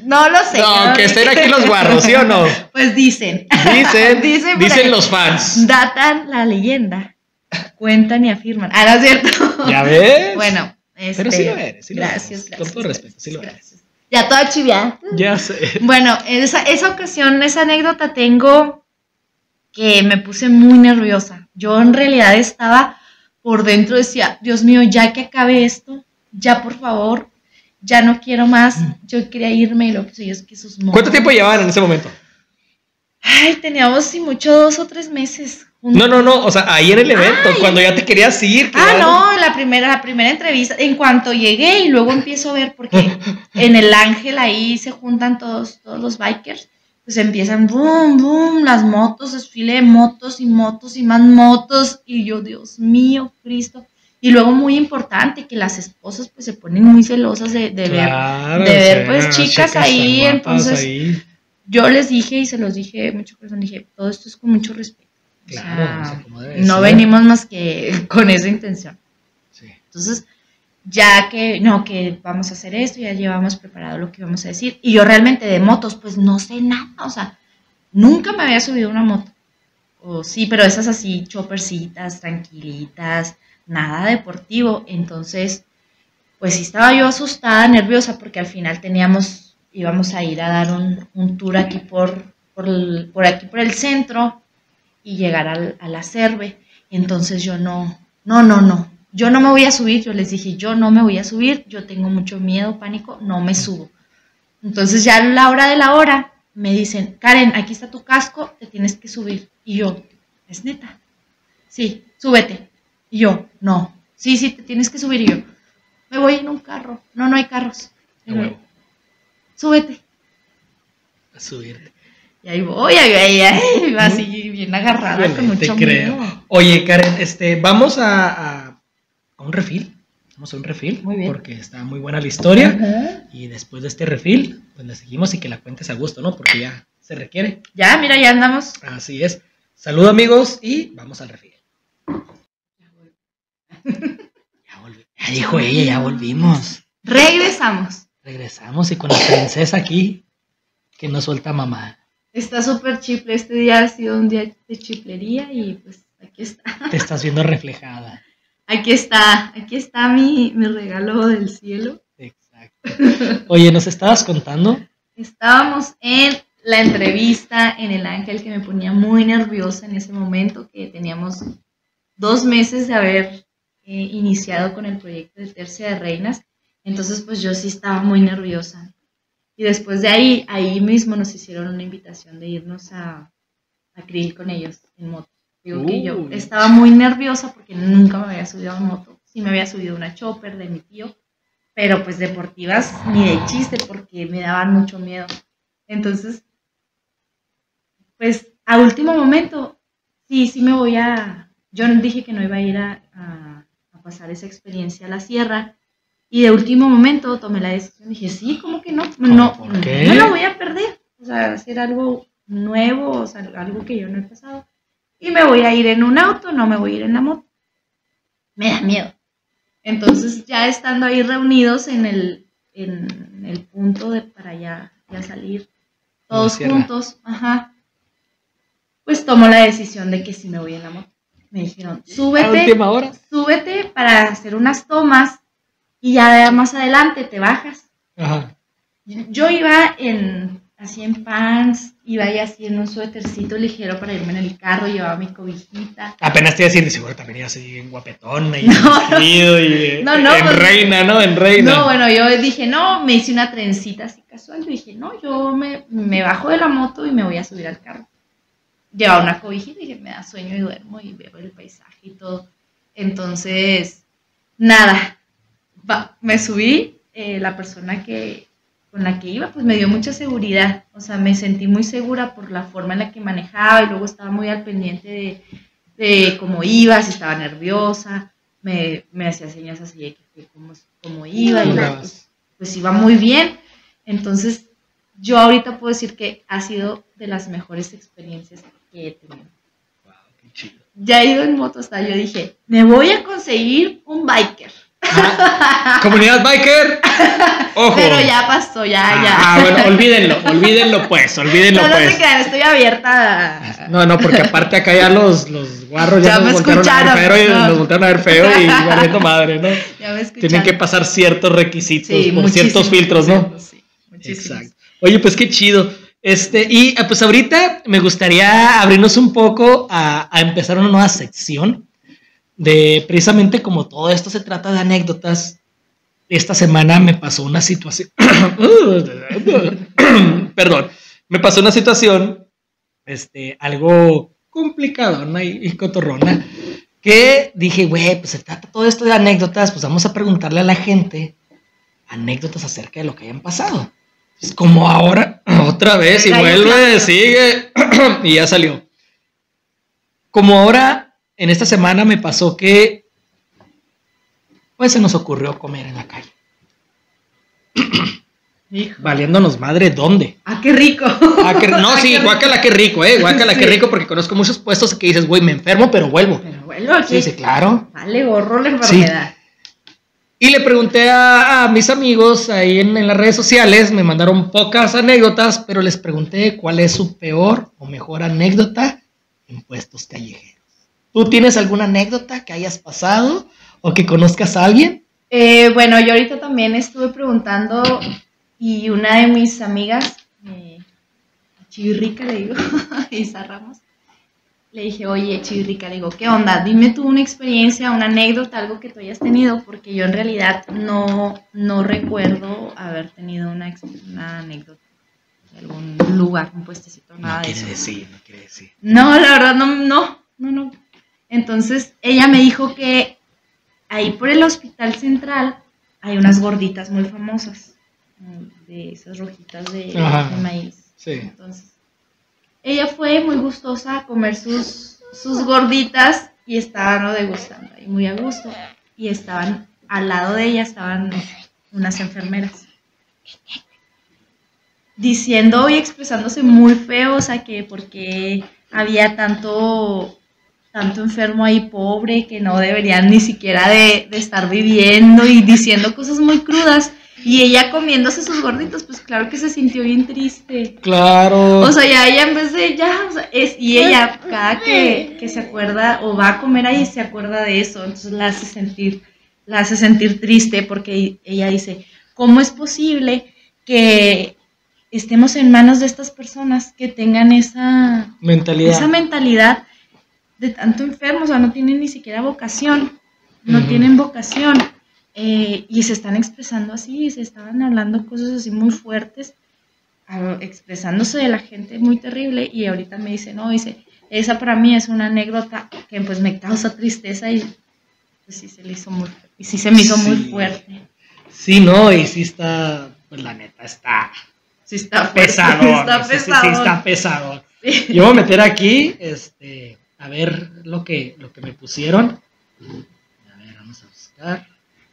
No lo sé. No, yo que no estén sé. aquí los guarros, ¿sí o no? Pues dicen. Dicen, Dicen por dicen ahí. los fans. Datan la leyenda. Cuentan y afirman. Ah, no es cierto. ¿Ya ves? Bueno, este, Pero sí lo eres, sí lo gracias, eres. gracias. Con todo respeto, sí lo eres. gracias. Ya toda chiviada. Ya sé. Bueno, esa, esa ocasión, esa anécdota tengo que me puse muy nerviosa. Yo en realidad estaba por dentro, decía, Dios mío, ya que acabe esto, ya por favor, ya no quiero más. Yo quería irme y lo que soy es que esos monos. ¿Cuánto tiempo llevaban en ese momento? Ay, teníamos si mucho dos o tres meses. No, no, no, o sea, ahí en el evento, Ay, cuando ya te querías ir. que Ah, ya- no, la primera, la primera entrevista, en cuanto llegué y luego empiezo a ver, porque en el Ángel ahí se juntan todos, todos los bikers, pues empiezan, boom, boom, las motos, desfile de motos y motos y más motos, y yo, Dios mío, Cristo. Y luego muy importante, que las esposas pues se ponen muy celosas de, de Claro, ver, de ver sí, pues las chicas tan ahí, guapas entonces ahí. yo les dije y se los dije mucho corazón, dije, todo esto es con mucho respeto. O Claro, sea, o sea, como debe no ser. venimos más que con esa intención. Sí. Entonces, ya que, no, que vamos a hacer esto, ya llevamos preparado lo que íbamos a decir. Y yo realmente de motos, pues no sé nada, o sea, nunca me había subido a una moto. O sí, pero esas así, choppercitas, tranquilitas, nada deportivo. Entonces, pues sí estaba yo asustada, nerviosa, porque al final teníamos, íbamos a ir a dar un, un tour aquí por, por, el, por aquí por el centro y llegar al, a la Cerve. Entonces yo no, no, no, no, yo no me voy a subir, yo les dije, yo no me voy a subir, yo tengo mucho miedo, pánico, no me subo. Entonces ya a la hora de la hora me dicen, Karen, aquí está tu casco, te tienes que subir. Y yo, ¿es neta? Sí, súbete. Y yo, no, sí, sí, te tienes que subir. Y yo, me voy en un carro, no, no hay carros. Y yo, súbete. A subir. Y ahí voy, ahí, ahí, ahí, así bien agarrada, Híjole, con mucho te creo. miedo. Oye, Karen, este, vamos a, a, a un refil. Vamos a un refil. Muy bien. Porque está muy buena la historia. Ajá. Y después de este refil, pues le seguimos y que la cuentes a gusto, ¿no? Porque ya se requiere. Ya, mira, ya andamos. Así es. Salud, amigos, y vamos al refil. Ya volví. Ya dijo ella, ya volvimos. Regresamos. Regresamos y con la princesa aquí, que no suelta mamá. Está súper chiple. Este día ha sido un día de chiplería y pues aquí está. Te estás viendo reflejada. Aquí está. Aquí está mi, mi regalo del cielo. Exacto. Oye, ¿nos estabas contando? Estábamos en la entrevista en el Ángel, que me ponía muy nerviosa en ese momento, que teníamos dos meses de haber eh, iniciado con el proyecto de Tercia de Reinas. Entonces, pues yo sí estaba muy nerviosa. Y después de ahí, ahí mismo nos hicieron una invitación de irnos a, a Krill con ellos en moto. Digo que yo Uy. estaba muy nerviosa porque nunca me había subido a moto. Sí me había subido una chopper de mi tío, pero pues deportivas ni de chiste porque me daban mucho miedo. Entonces, pues a último momento, sí, sí me voy a... Yo dije que no iba a ir a, a, a pasar esa experiencia a la sierra. Y de último momento tomé la decisión, dije, sí, ¿cómo que no? No, ¿Por qué? no la voy a perder. O sea, hacer algo nuevo, o sea, algo que yo no he pasado. Y me voy a ir en un auto, no me voy a ir en la moto. Me da miedo. Entonces, ya estando ahí reunidos en el, en el punto de para ya, ya salir, todos sierra. juntos, ajá, pues tomo la decisión de que sí me voy en la moto. Me dijeron, A súbete, última hora. súbete para hacer unas tomas y ya más adelante te bajas. Ajá. Yo iba en, así en pants, iba ahí así en un suétercito ligero para irme en el carro, llevaba mi cobijita. Apenas te iba a decir, seguro también ibas así en guapetona y No. vestido y No, no, en pues- reina, ¿no? En reina. No, bueno, yo dije, no, me hice una trencita así casual. Yo dije, no, yo me, me bajo de la moto y me voy a subir al carro. Llevaba una cobijita y dije, me da sueño y duermo y veo el paisaje y todo. Entonces, nada, va, me subí, eh, la persona que con la que iba, pues me dio mucha seguridad. O sea, me sentí muy segura por la forma en la que manejaba y luego estaba muy al pendiente de, de cómo iba, si estaba nerviosa. Me, me hacía señas así de que, que cómo, cómo iba, y yo, pues, pues iba muy bien. Entonces, yo ahorita puedo decir que ha sido de las mejores experiencias que he tenido. Wow, qué chido. Ya he ido en moto hasta yo dije, me voy a conseguir un biker. Ah, comunidad biker. Ojo. Pero ya pasó, ya, ya. Ah, bueno, olvídenlo, olvídenlo pues, olvídenlo No, no pues. se crean, estoy abierta. No, no, porque aparte acá ya los, los guarros ya, Ya nos me voltearon a ver escucharon, feo y no. nos voltearon a ver feo y valiendo madre, ¿no? Ya me escucharon. Tienen que pasar ciertos requisitos Sí, por ciertos muchísimos, filtros, ¿no? ciertos, sí, muchísimos. Exacto. Oye, pues qué chido. Este, y ah, pues ahorita me gustaría abrirnos un poco a, a empezar una nueva sección de precisamente como todo esto se trata de anécdotas. Esta semana me pasó una situación. Perdón, me pasó una situación, este, algo complicadona y, y cotorrona, que dije, güey, pues se trata todo esto de anécdotas, pues vamos a preguntarle a la gente anécdotas acerca de lo que hayan pasado. Pues como ahora, otra vez, y vuelve, sigue, y ya salió. Como ahora, en esta semana me pasó que, pues se nos ocurrió comer en la calle. Hijo. Valiéndonos madre, ¿dónde? Ah, qué rico. Ah, que, no, Ah, sí, qué rico. guácala, qué rico, eh, guácala, Sí. qué rico, porque conozco muchos puestos que dices, güey, me enfermo, pero vuelvo. Pero bueno, aquí. Sí, sí, claro. Vale, gorro la enfermedad. Y le pregunté a, a mis amigos ahí en, en las redes sociales, me mandaron pocas anécdotas, pero les pregunté cuál es su peor o mejor anécdota en puestos callejeros. ¿Tú tienes alguna anécdota que hayas pasado o que conozcas a alguien? Eh, bueno, yo ahorita también estuve preguntando y una de mis amigas, eh, Chivirrica le digo, Isa Ramos, le dije, oye, Chivirrica, le digo, ¿qué onda? Dime tú una experiencia, una anécdota, algo que tú hayas tenido, porque yo en realidad no, no recuerdo haber tenido una, ex- una anécdota de algún lugar, un puestecito, nada No de quiere eso. decir, no quiere decir. No, la verdad, no, no, no, no. Entonces, ella me dijo que ahí por el hospital central hay unas gorditas muy famosas, mm, de esas rojitas de, Ajá. de maíz. Sí. Entonces, ella fue muy gustosa a comer sus, sus gorditas y estaban ¿no? degustando ahí muy a gusto. Y estaban, al lado de ella estaban unas enfermeras. Diciendo y expresándose muy feo, o sea, que porque había tanto, tanto enfermo ahí pobre que no deberían ni siquiera de, de estar viviendo y diciendo cosas muy crudas. Y ella comiéndose sus gorditos, pues claro que se sintió bien triste. Claro. O sea, ya ella en vez de ya, o sea, es, y ella cada que, que se acuerda o va a comer ahí se acuerda de eso, entonces la hace sentir, la hace sentir triste porque ella dice, ¿cómo es posible que estemos en manos de estas personas que tengan esa mentalidad. esa mentalidad de tanto enfermo? O sea, no tienen ni siquiera vocación, no Ujú. tienen vocación. Eh, y se están expresando así, se estaban hablando cosas así muy fuertes, a- expresándose de la gente muy terrible, y ahorita me dice, no, dice, esa para mí es una anécdota que pues me causa tristeza y pues sí se le hizo muy, y sí se me hizo muy Sí. fuerte. Sí, no, y sí está, pues la neta está Sí está fuerte, pesado. está sí, sí, sí, pesado. está pesado. Yo voy a meter aquí, este, a ver lo que, lo que me pusieron. A ver, vamos a buscar.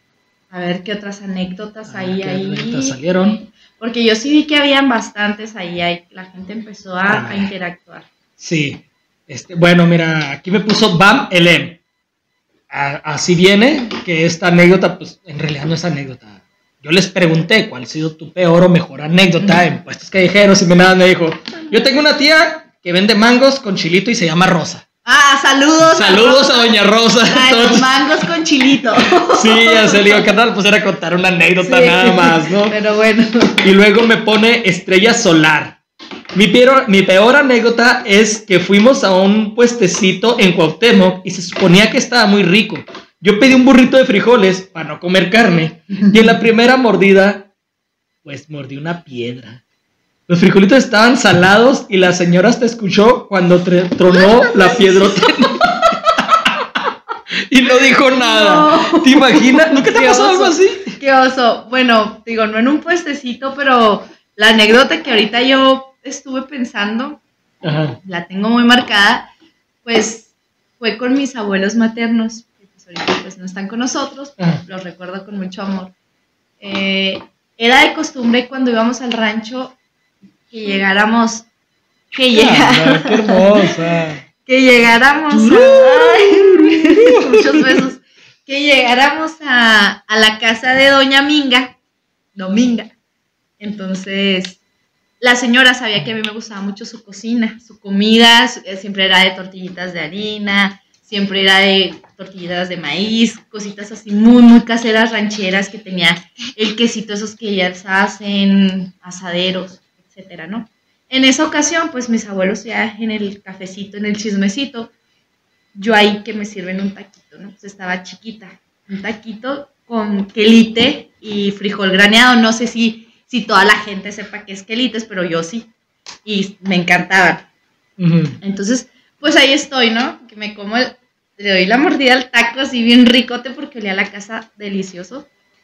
A ver qué otras anécdotas A ahí, ver qué ahí. anécdotas salieron. Porque yo sí vi que habían bastantes ahí, ahí la gente empezó a, Ah. a interactuar. Sí. Este, bueno, mira, aquí me puso Bam Elem. A- Así viene, que esta anécdota, pues en realidad no es anécdota. Yo les pregunté cuál ha sido tu peor o mejor anécdota en puestos callejeros y me nada me dijo, yo tengo una tía que vende mangos con chilito y se llama Rosa. Ah, saludos. Saludos a Doña Rosa. La de los Entonces, mangos con chilito. sí, ya se le digo, carnal, pues era contar una anécdota Sí. nada más, ¿no? Pero bueno. Y luego me pone Estrella Solar. Mi peor, mi peor anécdota es que fuimos a un puestecito en Cuauhtémoc y se suponía que estaba muy rico. Yo pedí un burrito de frijoles para no comer carne y en la primera mordida, pues mordí una piedra. Los frijolitos estaban salados y la señora hasta escuchó cuando tre- tronó la piedrota. Y no dijo nada. No. ¿Te imaginas? ¿Nunca te ha Qué pasado algo oso. así? Qué oso. Bueno, digo, no en un puestecito, pero la anécdota que ahorita yo estuve pensando, Ajá. la tengo muy marcada, pues fue con mis abuelos maternos, que pues ahorita pues no están con nosotros, pero Ajá. los recuerdo con mucho amor. Eh, era de costumbre cuando íbamos al rancho que llegáramos, que llegáramos, Ah, qué hermosa. que llegáramos, a- ay, muchos besos, que llegáramos a, a la casa de Doña Minga, Dominga. Entonces, la señora sabía que a mí me gustaba mucho su cocina, su comida, su- eh, siempre era de tortillitas de harina, siempre era de tortillitas de maíz, cositas así muy, muy caseras, rancheras, que tenía el quesito, esos que ellas hacen, asaderos, etcétera, ¿no? En esa ocasión, pues mis abuelos ya en el cafecito, en el chismecito, yo ahí que me sirven un taquito, ¿no? Pues estaba chiquita, un taquito con quelite y frijol graneado, no sé si, si toda la gente sepa qué es quelites, pero yo sí, y me encantaban. Ujú. Entonces, pues ahí estoy, ¿no? Que me como, el- le doy la mordida al taco así bien ricote porque olía a la casa delicioso.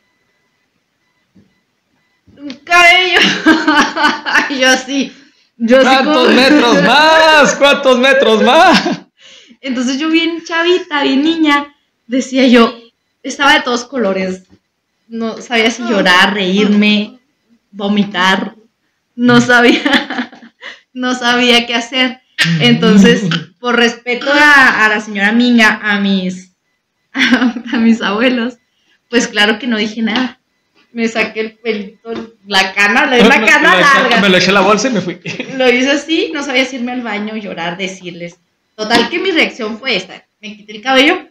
Un cabello. Yo así, yo así ¿Cuántos como- metros más? ¿Cuántos metros más? Entonces yo bien chavita, bien niña, decía yo, estaba de todos colores. No sabía si llorar, reírme, vomitar. No sabía, no sabía qué hacer. Entonces, por respeto a, a la señora Minga, a mis, a, mis abuelos, pues claro que no dije nada. Me saqué el pelito, la cana, la, la cana Me lo eché- larga. Me lo eché a la bolsa y me fui. Lo hice así, no sabía si irme al baño, llorar, decirles. Total que mi reacción fue esta. Me quité el cabello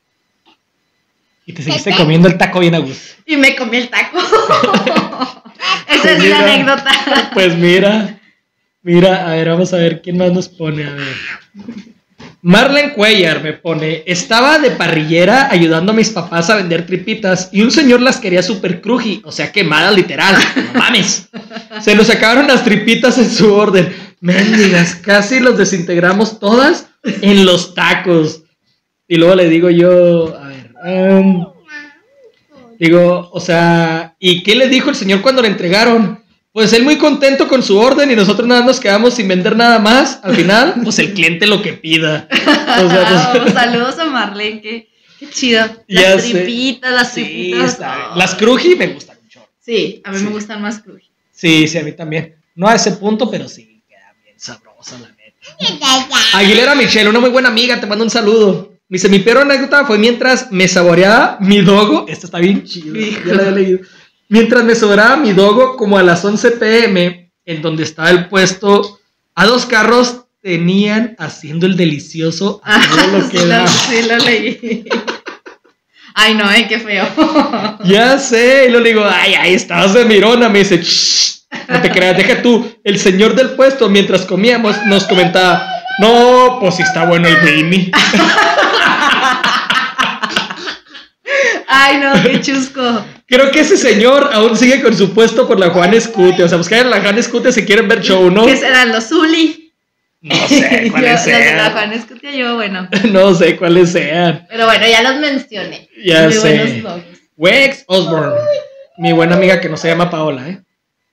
Y te seguiste comiendo el taco bien a gusto. y me comí el taco. Esa es Mira. la anécdota. Pues mira, mira, a ver, vamos a ver quién más nos pone, a ver. Marlene Cuellar me pone, estaba de parrillera ayudando a mis papás a vender tripitas y un señor las quería super cruji, o sea, quemadas literal, no mames. Se nos acabaron las tripitas en su orden. Mendigas, casi los desintegramos todas en los tacos. Y luego le digo yo, a ver, em, digo, o sea, ¿y qué le dijo el señor cuando le entregaron? Pues él muy contento con su orden y nosotros nada nos quedamos sin vender nada más. Al final, pues el cliente lo que pida. O sea, pues, Oh, saludos a Marlene, qué, qué chido. Ya Las sé. tripitas, las sí, tripitas. está bien. oh. Las cruji me gustan mucho. Sí, a mí Sí. me gustan más cruji. Sí, sí, a mí también. No a ese punto, pero sí, queda bien sabrosa la neta. Aguilera Michelle, una muy buena amiga, te mando un saludo. Mi dice, mi peor anécdota fue mientras me saboreaba mi dogo. Esto está bien chido, ya lo había leído. Mientras me saboreaba mi dogo, como a las once pe eme, en donde estaba el puesto, a dos carros tenían haciendo el delicioso a todo lo que sí, da. lo, sí, lo leí. Ay, no, eh, qué feo. Ya sé, y luego le digo, ay, ahí estabas de mirona. Me dice, shh, no te creas, deja tú. El señor del puesto, mientras comíamos, nos comentaba, no, pues sí está bueno el Winnie. Ay, no, qué chusco. Creo que ese señor aún sigue con su puesto por la Juan Escute. O sea, buscar en la Juan Escute si quieren ver show, ¿no? ¿Qué serán los Zuli? No sé Yo- cuáles Los de la sean. Juan Escutia, yo, bueno. No sé cuáles sean. Pero bueno, ya los mencioné. Ya Muy sé. buenos logos. Wex Osborne, mi buena amiga que no se llama Paola, ¿eh?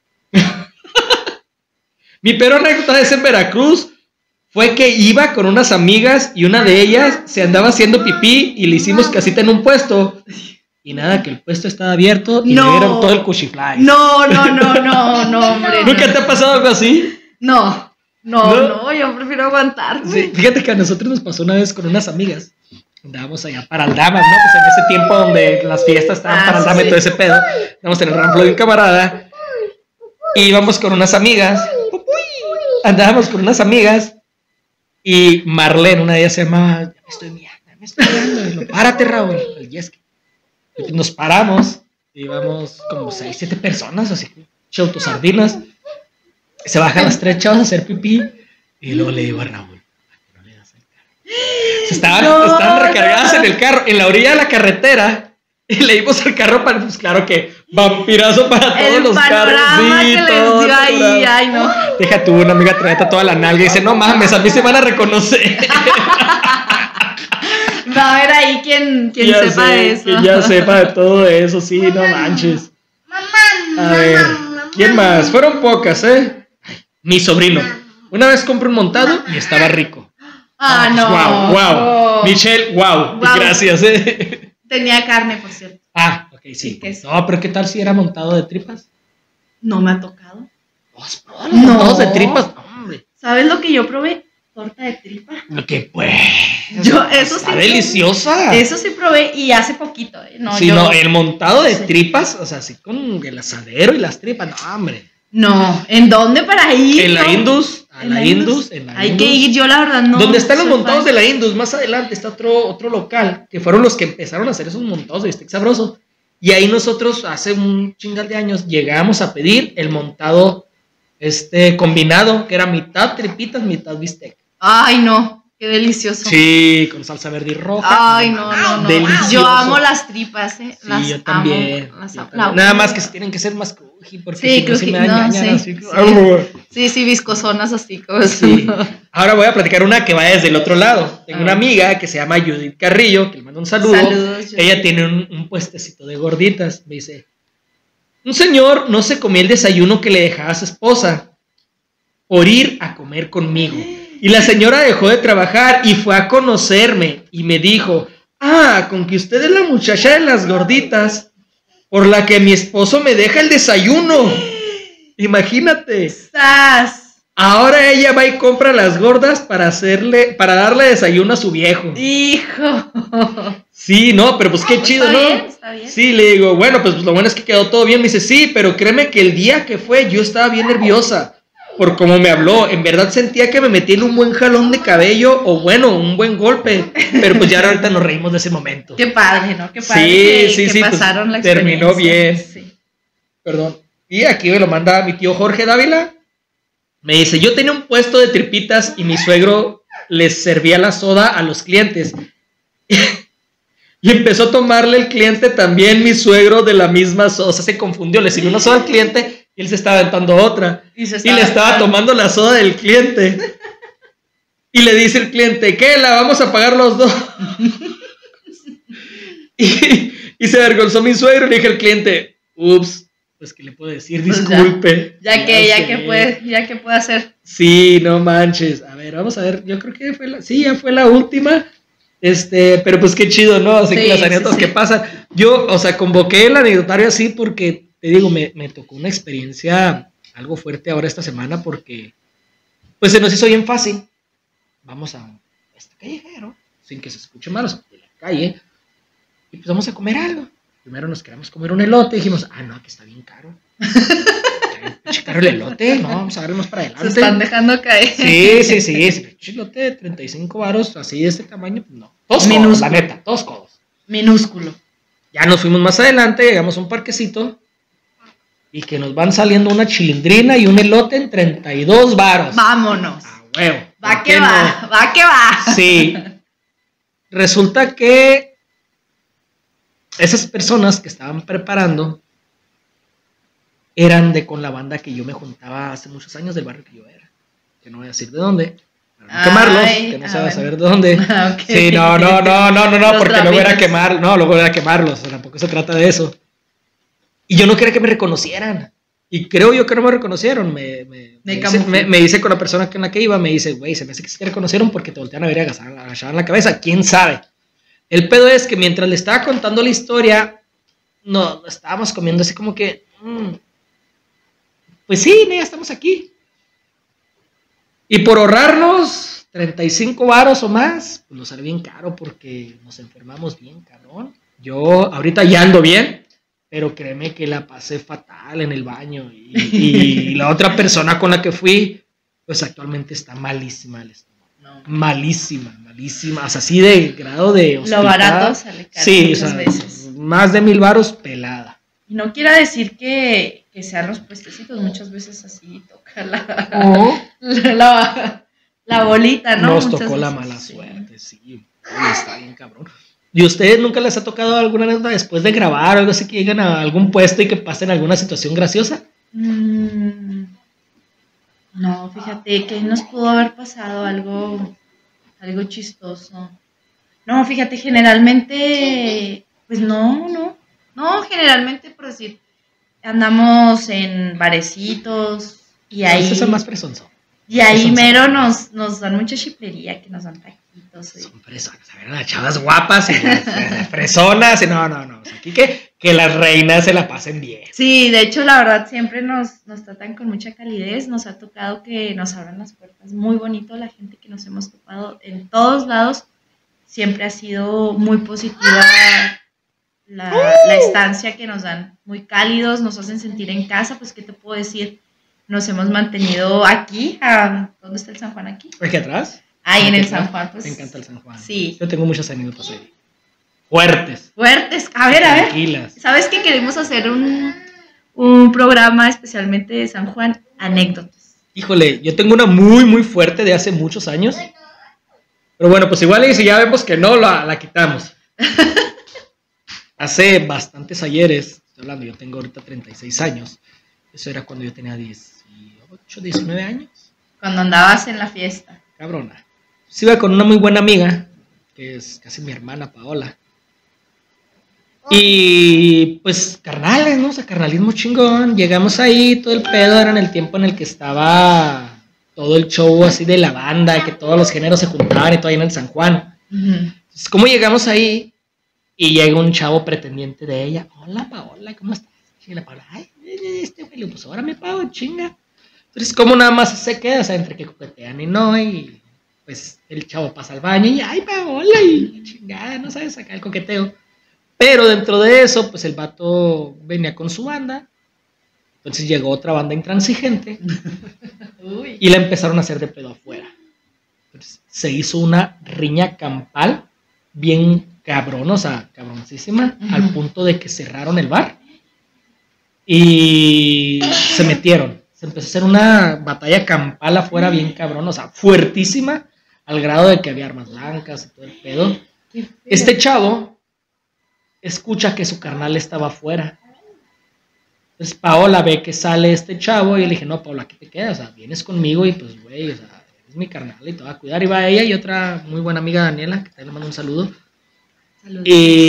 Mi peor anécdota es en Veracruz. Fue que iba con unas amigas y una de ellas se andaba haciendo pipí y le hicimos casita en un puesto. Y nada, que el puesto estaba abierto y No. le dieron todo el cuchifly. No, no, no, no, no, hombre. ¿Nunca no. te ha pasado algo así? No, no, ¿No? no, yo prefiero aguantar. Sí, fíjate que a nosotros nos pasó una vez con unas amigas. Andábamos allá para Aldamas, ¿no? Pues en ese tiempo donde las fiestas estaban Ah, para Aldama sí. y todo ese pedo. Estábamos en el ranflo de un camarada. Y íbamos con unas amigas. Andábamos con unas amigas. Y Marlene, una de ellas se llamaba, ya me estoy mirando, ya me estoy mirando. Y lo, párate, Raúl, el yesque. Y pues nos paramos. Y íbamos como seis, siete personas, así, chautosardinas. Se bajan las tres chavas a hacer pipí. Y luego le digo a Raúl, no le das el carro. Se estaban, No, estaban recargadas no. en el carro, en la orilla de la carretera. Y le dimos al carro para, pues claro que vampirazo para todos El los carros. panorama Sí, que todo les dio el ahí, panorama. ay, no. Deja tú, una amiga trae toda la nalga y dice, no mames, a mí se van a reconocer. Va a haber ahí quien, quien Ya sepa sé, de eso. que ya sepa de todo eso, sí, no manches. A ver, ¿quién más? Fueron pocas, ¿eh? Mi sobrino. Una vez compré un montado y estaba rico. Ah, no. Wow, wow. Oh. Michelle, wow. Wow. Gracias, ¿eh? Tenía carne, por cierto. Ah, ok, sí. Sí, queso. No, pero ¿qué tal si era montado de tripas? No me ha tocado. Pues, prueba los montados de tripas, hombre. ¿Sabes lo que yo probé? torta de tripa. Lo que pues. Yo, eso Está sí. deliciosa. Eso sí probé y hace poquito. ¿eh? No, sí, yo, no, el montado de Sí. tripas, o sea, así con el asadero y las tripas, no, hombre. no, ¿en dónde para ir? En la no? Indus, a En la la Indus, en la Hay Indus. que ir, yo la verdad no. Donde están los soy montados fan. de la Indus, más adelante está otro, otro local, que fueron los que empezaron a hacer esos montados de bistec sabroso. Y ahí nosotros, hace un chingal de años, llegamos a pedir el montado este combinado, que era mitad tripitas, mitad bistec. Ay, no, qué delicioso. Sí, con salsa verde y roja. Ay, no, no, no. Delicioso. Yo amo las tripas, ¿eh? Sí, las yo también. amo, las yo amo. también. La- Nada más que se tienen que ser más cruji, porque Sí, si no, sí cruji, me no, dañan sí, así. sí. Au. Sí, sí, viscosonas así como Sí. Ahora voy a platicar una que va desde el otro lado. Tengo A una ver. amiga que se llama Judith Carrillo, que le mando un saludo. Saludos, Judith. Ella tiene un, un puestecito de gorditas. Me dice, un señor no se comía el desayuno que le dejaba a su esposa por ir a comer conmigo. Y la señora dejó de trabajar y fue a conocerme y me dijo, ah, con que usted es la muchacha de las gorditas por la que mi esposo me deja el desayuno. Imagínate. ¡Sas! Ahora ella va y compra las gordas para hacerle, para darle desayuno a su viejo. Hijo. Sí, no, pero pues qué Pues chido, está ¿no? bien, está bien. Sí, le digo, bueno, pues lo bueno es que quedó todo bien. Me dice, sí, pero créeme que el día que fue yo estaba bien nerviosa por cómo me habló. En verdad sentía que me metí en un buen jalón de cabello o bueno, un buen golpe. Pero pues ya ahorita nos reímos de ese momento. Qué padre, ¿no? Qué padre Sí, que, sí, que sí, pues, pasaron la terminó experiencia. bien. Sí. Perdón. Y aquí me lo manda mi tío Jorge Dávila. Me dice, yo tenía un puesto de tripitas y mi suegro les servía la soda a los clientes. Y empezó a tomarle el cliente también mi suegro de la misma soda. O sea, se confundió, le sirvió una soda al cliente y él se estaba aventando otra. Y, se Y le estaba tomando la soda del cliente. Y le dice el cliente, ¿qué? La vamos a pagar los dos. y, y se avergonzó mi suegro y le dije al cliente, ups, pues que le puedo decir, Pues ya. disculpe. Ya que, ya sé. que puede, ya que puede hacer. Sí, no manches. A ver, vamos a ver. Yo creo que fue la, sí, ya fue la última. Este, pero pues qué chido, ¿no? Así Sí, que las sí, anécdotas sí. que pasan. Yo, o sea, convoqué el anecdotario así porque, te digo, me, me tocó una experiencia algo fuerte ahora esta semana porque, pues se nos hizo bien fácil. Vamos a este callejero, sin que se escuche mal, o sea, de la calle, y pues vamos a comer algo. Primero nos queremos comer un elote y dijimos, ah, no, que está bien caro. Está bien pinche caro el elote, no, vamos a darle más para adelante. Se están dejando caer. Sí, sí, sí, ese pinche elote de treinta y cinco varos, así de este tamaño, pues no. Todos codos, Minúsculo. la neta, todos codos. Minúsculo. Ya nos fuimos más adelante, llegamos a un parquecito y que nos van saliendo una chilindrina y un elote en treinta y dos varos. Vámonos. A huevo. Va ¿por que qué va, no? va que va. Sí. Resulta que esas personas que estaban preparando eran de con la banda que yo me juntaba hace muchos años del barrio que yo era. Que no voy a decir de dónde. Para no Ay, quemarlos, que no ah, se va a bueno. saber de dónde. Ah, ok. Sí, no, no, no, no, no, no, Los porque luego era trapitos. quemar, no, luego era quemarlos, o sea, tampoco se trata de eso. Y yo no quería que me reconocieran. Y creo yo que no me reconocieron. Me, me, Me me, dice, camuflé. me, me dice con la persona con la que iba, me dice, güey, se me hace que sí te reconocieron porque te voltean a ver y agachaban agachaban la cabeza. ¿Quién sabe? El pedo es que mientras le estaba contando la historia, no, estábamos comiendo así como que, mm, pues sí, ya estamos aquí. Y por ahorrarnos treinta y cinco varos o más, pues nos sale bien caro porque nos enfermamos bien, cabrón. Yo ahorita ya ando bien, pero créeme que la pasé fatal en el baño. Y, y la otra persona con la que fui, pues actualmente está malísima el estómago. No. Malísima, malísima. O sea, así de grado de Lo hospital. barato sale caro Sí, o muchas sea, veces. más de mil varos pelada. Y no quiera decir que, que sean los puestecitos, muchas veces así toca la, la, la, la bolita, ¿no? Nos Muchas tocó la veces, mala sí. suerte, sí. Oye, está bien cabrón. ¿Y a ustedes nunca les ha tocado alguna anécdota después de grabar o algo así que lleguen a algún puesto y que pasen alguna situación graciosa? Mm, no, fíjate que nos pudo haber pasado algo, algo chistoso. No, fíjate, generalmente, pues no, no, no, generalmente por decir, andamos en barecitos y ahí, Eso es más presonzo. y ahí son- mero nos, nos dan mucha chiplería, que nos dan taquitos. y- Son fresonas, a ver, las chavas guapas y las, las fresonas y no, no, no. O sea, aquí que, que las reinas se la pasen bien. Sí, de hecho, la verdad, siempre nos, nos tratan con mucha calidez. Nos ha tocado que nos abran las puertas. Muy bonito, la gente que nos hemos topado en todos lados. Siempre ha sido muy positiva la, la estancia que nos dan. Muy cálidos, nos hacen sentir en casa. Pues, ¿qué te puedo decir? Nos hemos mantenido aquí. A, ¿dónde está el San Juan aquí? ¿Aquí atrás? Ahí en el atrás. San Juan. Pues, Me encanta el San Juan. Sí. Yo tengo muchas anécdotas ahí. Fuertes. Fuertes. A ver, a ver. Tranquilas. ¿Sabes que queremos hacer un, un programa especialmente de San Juan? Anécdotas. Híjole, yo tengo una muy, muy fuerte de hace muchos años. Pero bueno, pues igual y si ya vemos que no, la, la quitamos. Hace bastantes ayeres, estoy hablando, yo tengo ahorita treinta y seis años. Eso era cuando yo tenía dieciocho, diecinueve años. Cuando andabas en la fiesta. Cabrona. Pues iba con una muy buena amiga, que es casi mi hermana Paola. Y pues carnales, ¿no? O sea, carnalismo chingón. Llegamos ahí, todo el pedo era en el tiempo en el que estaba todo el show así de la banda, que todos los géneros se juntaban y todo ahí en el San Juan. Uh-huh. Entonces, ¿cómo llegamos ahí? Y llega un chavo pretendiente de ella. Hola, Paola, ¿cómo estás? Y la Paola, ay, este güey, pues ahora me pago, chinga. Entonces, ¿cómo nada más se queda? O sea, entre que coquetean y no, y pues el chavo pasa al baño y, ay, Paola, y la chingada, no sabes sacar el coqueteo. Pero dentro de eso, pues el vato venía con su banda. Entonces llegó otra banda intransigente. Uy. Y la empezaron a hacer de pedo afuera. Entonces, se hizo una riña campal bien cabrón, o sea, cabroncísima, uh-huh. Al punto de que cerraron el bar. Y se metieron. Se empezó a hacer una batalla campal afuera bien cabrón, o sea, fuertísima, al grado de que había armas blancas y todo el pedo. Este chavo escucha que su carnal estaba afuera. Entonces Paola ve que sale este chavo y le dije, no, Paola, aquí te quedas, o sea, vienes conmigo y pues, güey, o sea, es mi carnal y te va a cuidar. Y va ella y otra muy buena amiga, Daniela, que te le mando un saludo. Saludos.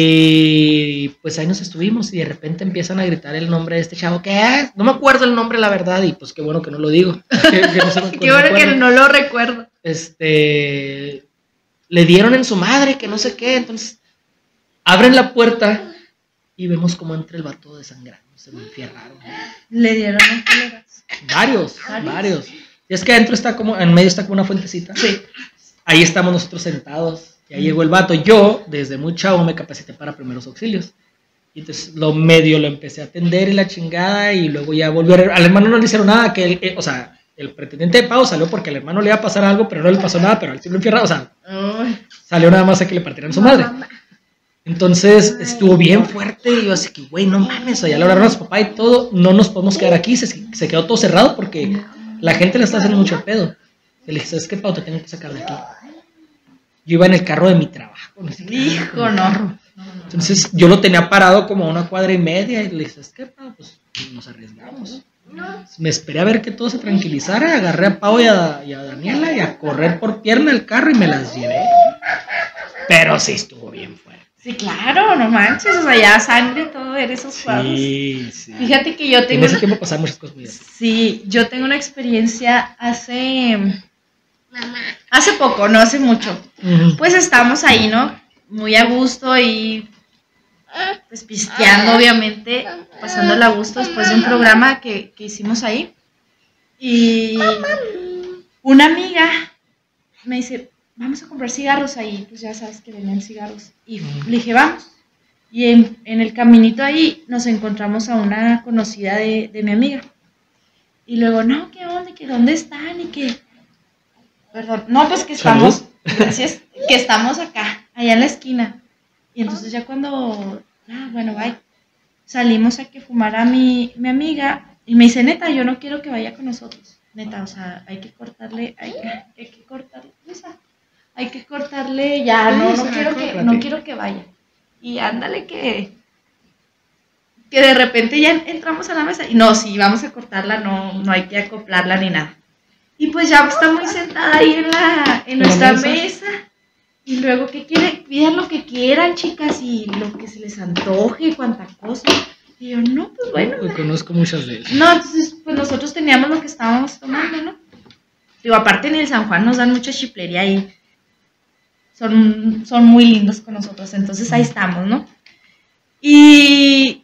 Y pues ahí nos estuvimos y de repente empiezan a gritar el nombre de este chavo, que es, no me acuerdo el nombre, la verdad, y pues qué bueno que no lo digo. que, que no se me, qué bueno que no lo recuerdo. Este, le dieron en su madre, que no sé qué, entonces abren la puerta y vemos cómo entra el vato desangrado, se me enfierraron. Le dieron un colegas. Varios, varios, varios. Y es que adentro está como, en medio está como una fuentecita. Sí. Ahí estamos nosotros sentados. Ya llegó el vato. Yo, desde muy chavo, me capacité para primeros auxilios. Y entonces lo medio lo empecé a atender y la chingada. Y luego ya volvió a... Al hermano no le hicieron nada. Que él, eh, o sea, el pretendiente de Pau salió porque al hermano le iba a pasar algo, pero no le pasó nada. Pero al tipo enfierrado, o sea, Uy. Salió nada más a que le partieran su madre. Entonces estuvo bien fuerte. Y yo así que, güey, no mames. O sea, ya le hablaron a su papá y todo. No nos podemos quedar aquí. Se, se quedó todo cerrado porque la gente le está haciendo mucho pedo. Y le dije, ¿sabes qué, Pau? Te tengo que sacar de aquí. Yo iba en el carro de mi trabajo. No sé qué, Hijo, no. Entonces yo lo tenía parado como a una cuadra y media y le dije, ¿sabes qué, Pau? Pues nos arriesgamos. Me esperé a ver que todo se tranquilizara, agarré a Pau y a, y a Daniela y a correr por pierna el carro y me las llevé. Pero sí estuvo bien fuerte. Sí, claro, no manches, o sea, ya sangre, todo en esos juegos. Sí, sí. Fíjate que yo tengo... En ese tiempo pasaron muchas cosas muy bien. Sí, yo tengo una experiencia hace... Mamá. Hace poco, no hace mucho. Uh-huh. Pues estábamos ahí, ¿no? Muy a gusto y pues pisteando, obviamente, pasándola a gusto después de un programa que, que hicimos ahí. Y una amiga me dice, vamos a comprar cigarros ahí, pues ya sabes que venden cigarros. Y uh-huh. Le dije, vamos. Y en, en el caminito ahí nos encontramos a una conocida de, de mi amiga. Y luego, no, ¿qué onda? ¿Que dónde están? Y que... Perdón, no, pues que estamos, gracias, que estamos acá, allá en la esquina. Y entonces ya cuando, ah, bueno, bye, salimos a que fumara mi, mi amiga y me dice, neta, yo no quiero que vaya con nosotros. Neta, o sea, hay que cortarle, hay que, hay que cortarle, Luisa, hay que cortarle ya, no, no quiero que, no quiero que vaya. Y ándale que, que de repente ya entramos a la mesa y no, si vamos a cortarla, no, no hay que acoplarla ni nada. Y pues ya está muy sentada ahí en, la, en nuestra mesa. mesa. Y luego, ¿qué quiere? Pidan lo que quieran, chicas, y lo que se les antoje, cuanta cosa. Y yo, no, pues bueno. No, conozco muchas de esas. No, entonces, pues nosotros teníamos lo que estábamos tomando, ¿no? Digo, aparte en el San Juan nos dan mucha chiplería y son, son muy lindos con nosotros. Entonces ahí estamos, ¿no? Y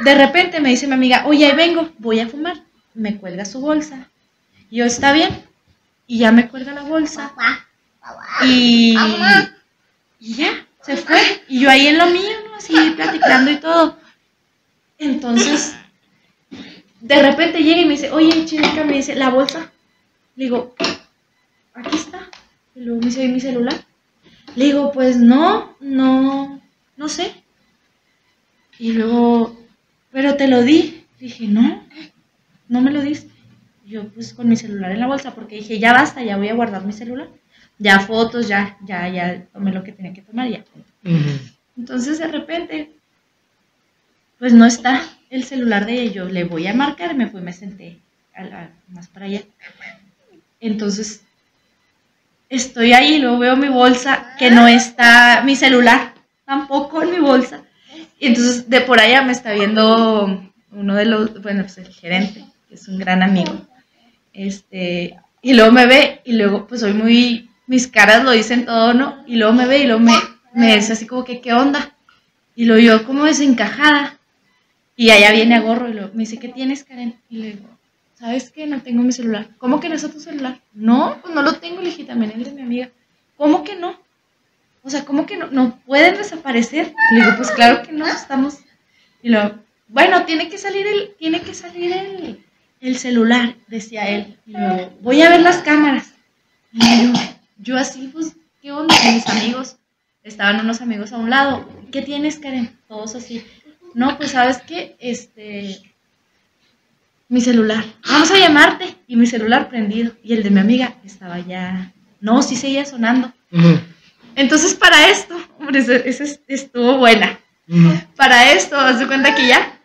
de repente me dice mi amiga, oye, ahí vengo, voy a fumar. Me cuelga su bolsa. Y yo, está bien. Y ya me cuelga la bolsa. Y, y ya, se fue. Y yo ahí en lo mío, ¿no? Así platicando y todo. Entonces, de repente llega y me dice, oye, chica, me dice, ¿la bolsa? Le digo, aquí está. Y luego me dice, ¿y mi celular? Le digo, pues no, no, no sé. Y luego, pero te lo di. Dije, no, no me lo diste. Yo pues con mi celular en la bolsa, porque dije, ya basta, ya voy a guardar mi celular. Ya fotos, ya, ya, ya tomé lo que tenía que tomar, ya. Uh-huh. Entonces de repente, pues no está el celular de ella. Yo le voy a marcar, me fui, me senté a la, más para allá. Entonces, estoy ahí y luego veo mi bolsa, que no está mi celular, tampoco en mi bolsa. Y entonces de por allá me está viendo uno de los, bueno, pues el gerente, que es un gran amigo. Este, y luego me ve y luego pues soy muy, mis caras lo dicen todo, ¿no? Y luego me ve y luego me, me dice así como que, ¿qué onda? Y luego yo como desencajada. Y allá viene a gorro y luego me dice, ¿qué tienes, Karen? Y le digo, ¿sabes qué? No tengo mi celular. ¿Cómo que no está tu celular? No, pues no lo tengo, le dije, también el de mi amiga. ¿Cómo que no? O sea, ¿cómo que no? ¿No pueden desaparecer? Le digo, pues claro que no, estamos... Y luego, bueno, tiene que salir el, tiene que salir el, el celular, decía él. Y luego, voy a ver las cámaras. Y yo, yo así, pues, ¿qué onda? Y mis amigos, estaban unos amigos a un lado. ¿Qué tienes, Karen? Todos así. No, pues, ¿sabes qué? Este... Mi celular, vamos a llamarte. Y mi celular prendido. Y el de mi amiga estaba ya... No, sí seguía sonando. Uh-huh. Entonces, para esto, hombre, ese, ese estuvo buena. Uh-huh. Para esto, haz de cuenta que ya,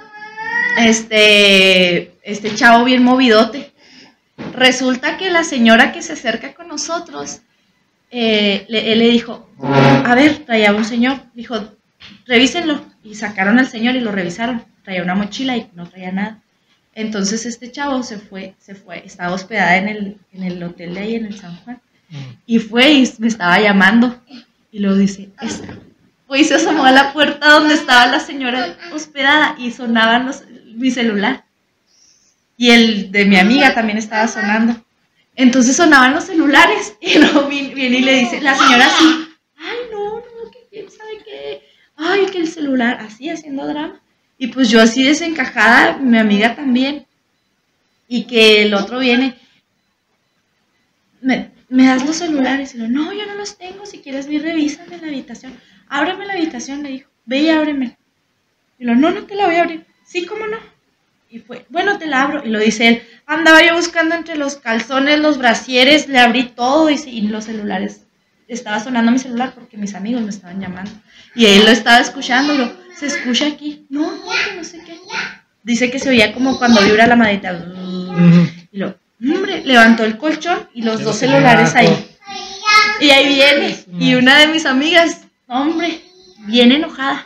este, este chavo bien movidote. Resulta que la señora que se acerca con nosotros, eh, le, él le dijo, a ver, traía un señor, dijo, revísenlo. Y sacaron al señor y lo revisaron. Traía una mochila y no traía nada. Entonces este chavo se fue, se fue, estaba hospedada en el, en el hotel de ahí en el San Juan. Y fue y me estaba llamando. Y luego dice, esta. Pues se asomó a la puerta donde estaba la señora hospedada y sonaban los, mi celular. Y el de mi amiga también estaba sonando. Entonces sonaban los celulares. Y luego viene y le dice, la señora así, ay no, no, que quién sabe qué. Ay, que el celular, así haciendo drama. Y pues yo así desencajada, mi amiga también. Y que el otro viene, me, me das los celulares. Y yo, no, yo no los tengo, si quieres vi, revísame la habitación. Ábreme la habitación, le dijo, ve y ábreme. Y lo, no, no te la voy a abrir. Sí, ¿cómo no? Y fue, bueno, te la abro. Y lo dice él, andaba yo buscando entre los calzones, los brasieres, le abrí todo, y, y los celulares. Estaba sonando mi celular porque mis amigos me estaban llamando. Y él lo estaba escuchando, y lo, se escucha aquí. No, no, que no sé qué. Dice que se oía como cuando vibra la madita. Uh-huh. Y lo, hombre, levantó el colchón y los dos celulares ahí. Y ahí viene. Y una de mis amigas, hombre, bien enojada.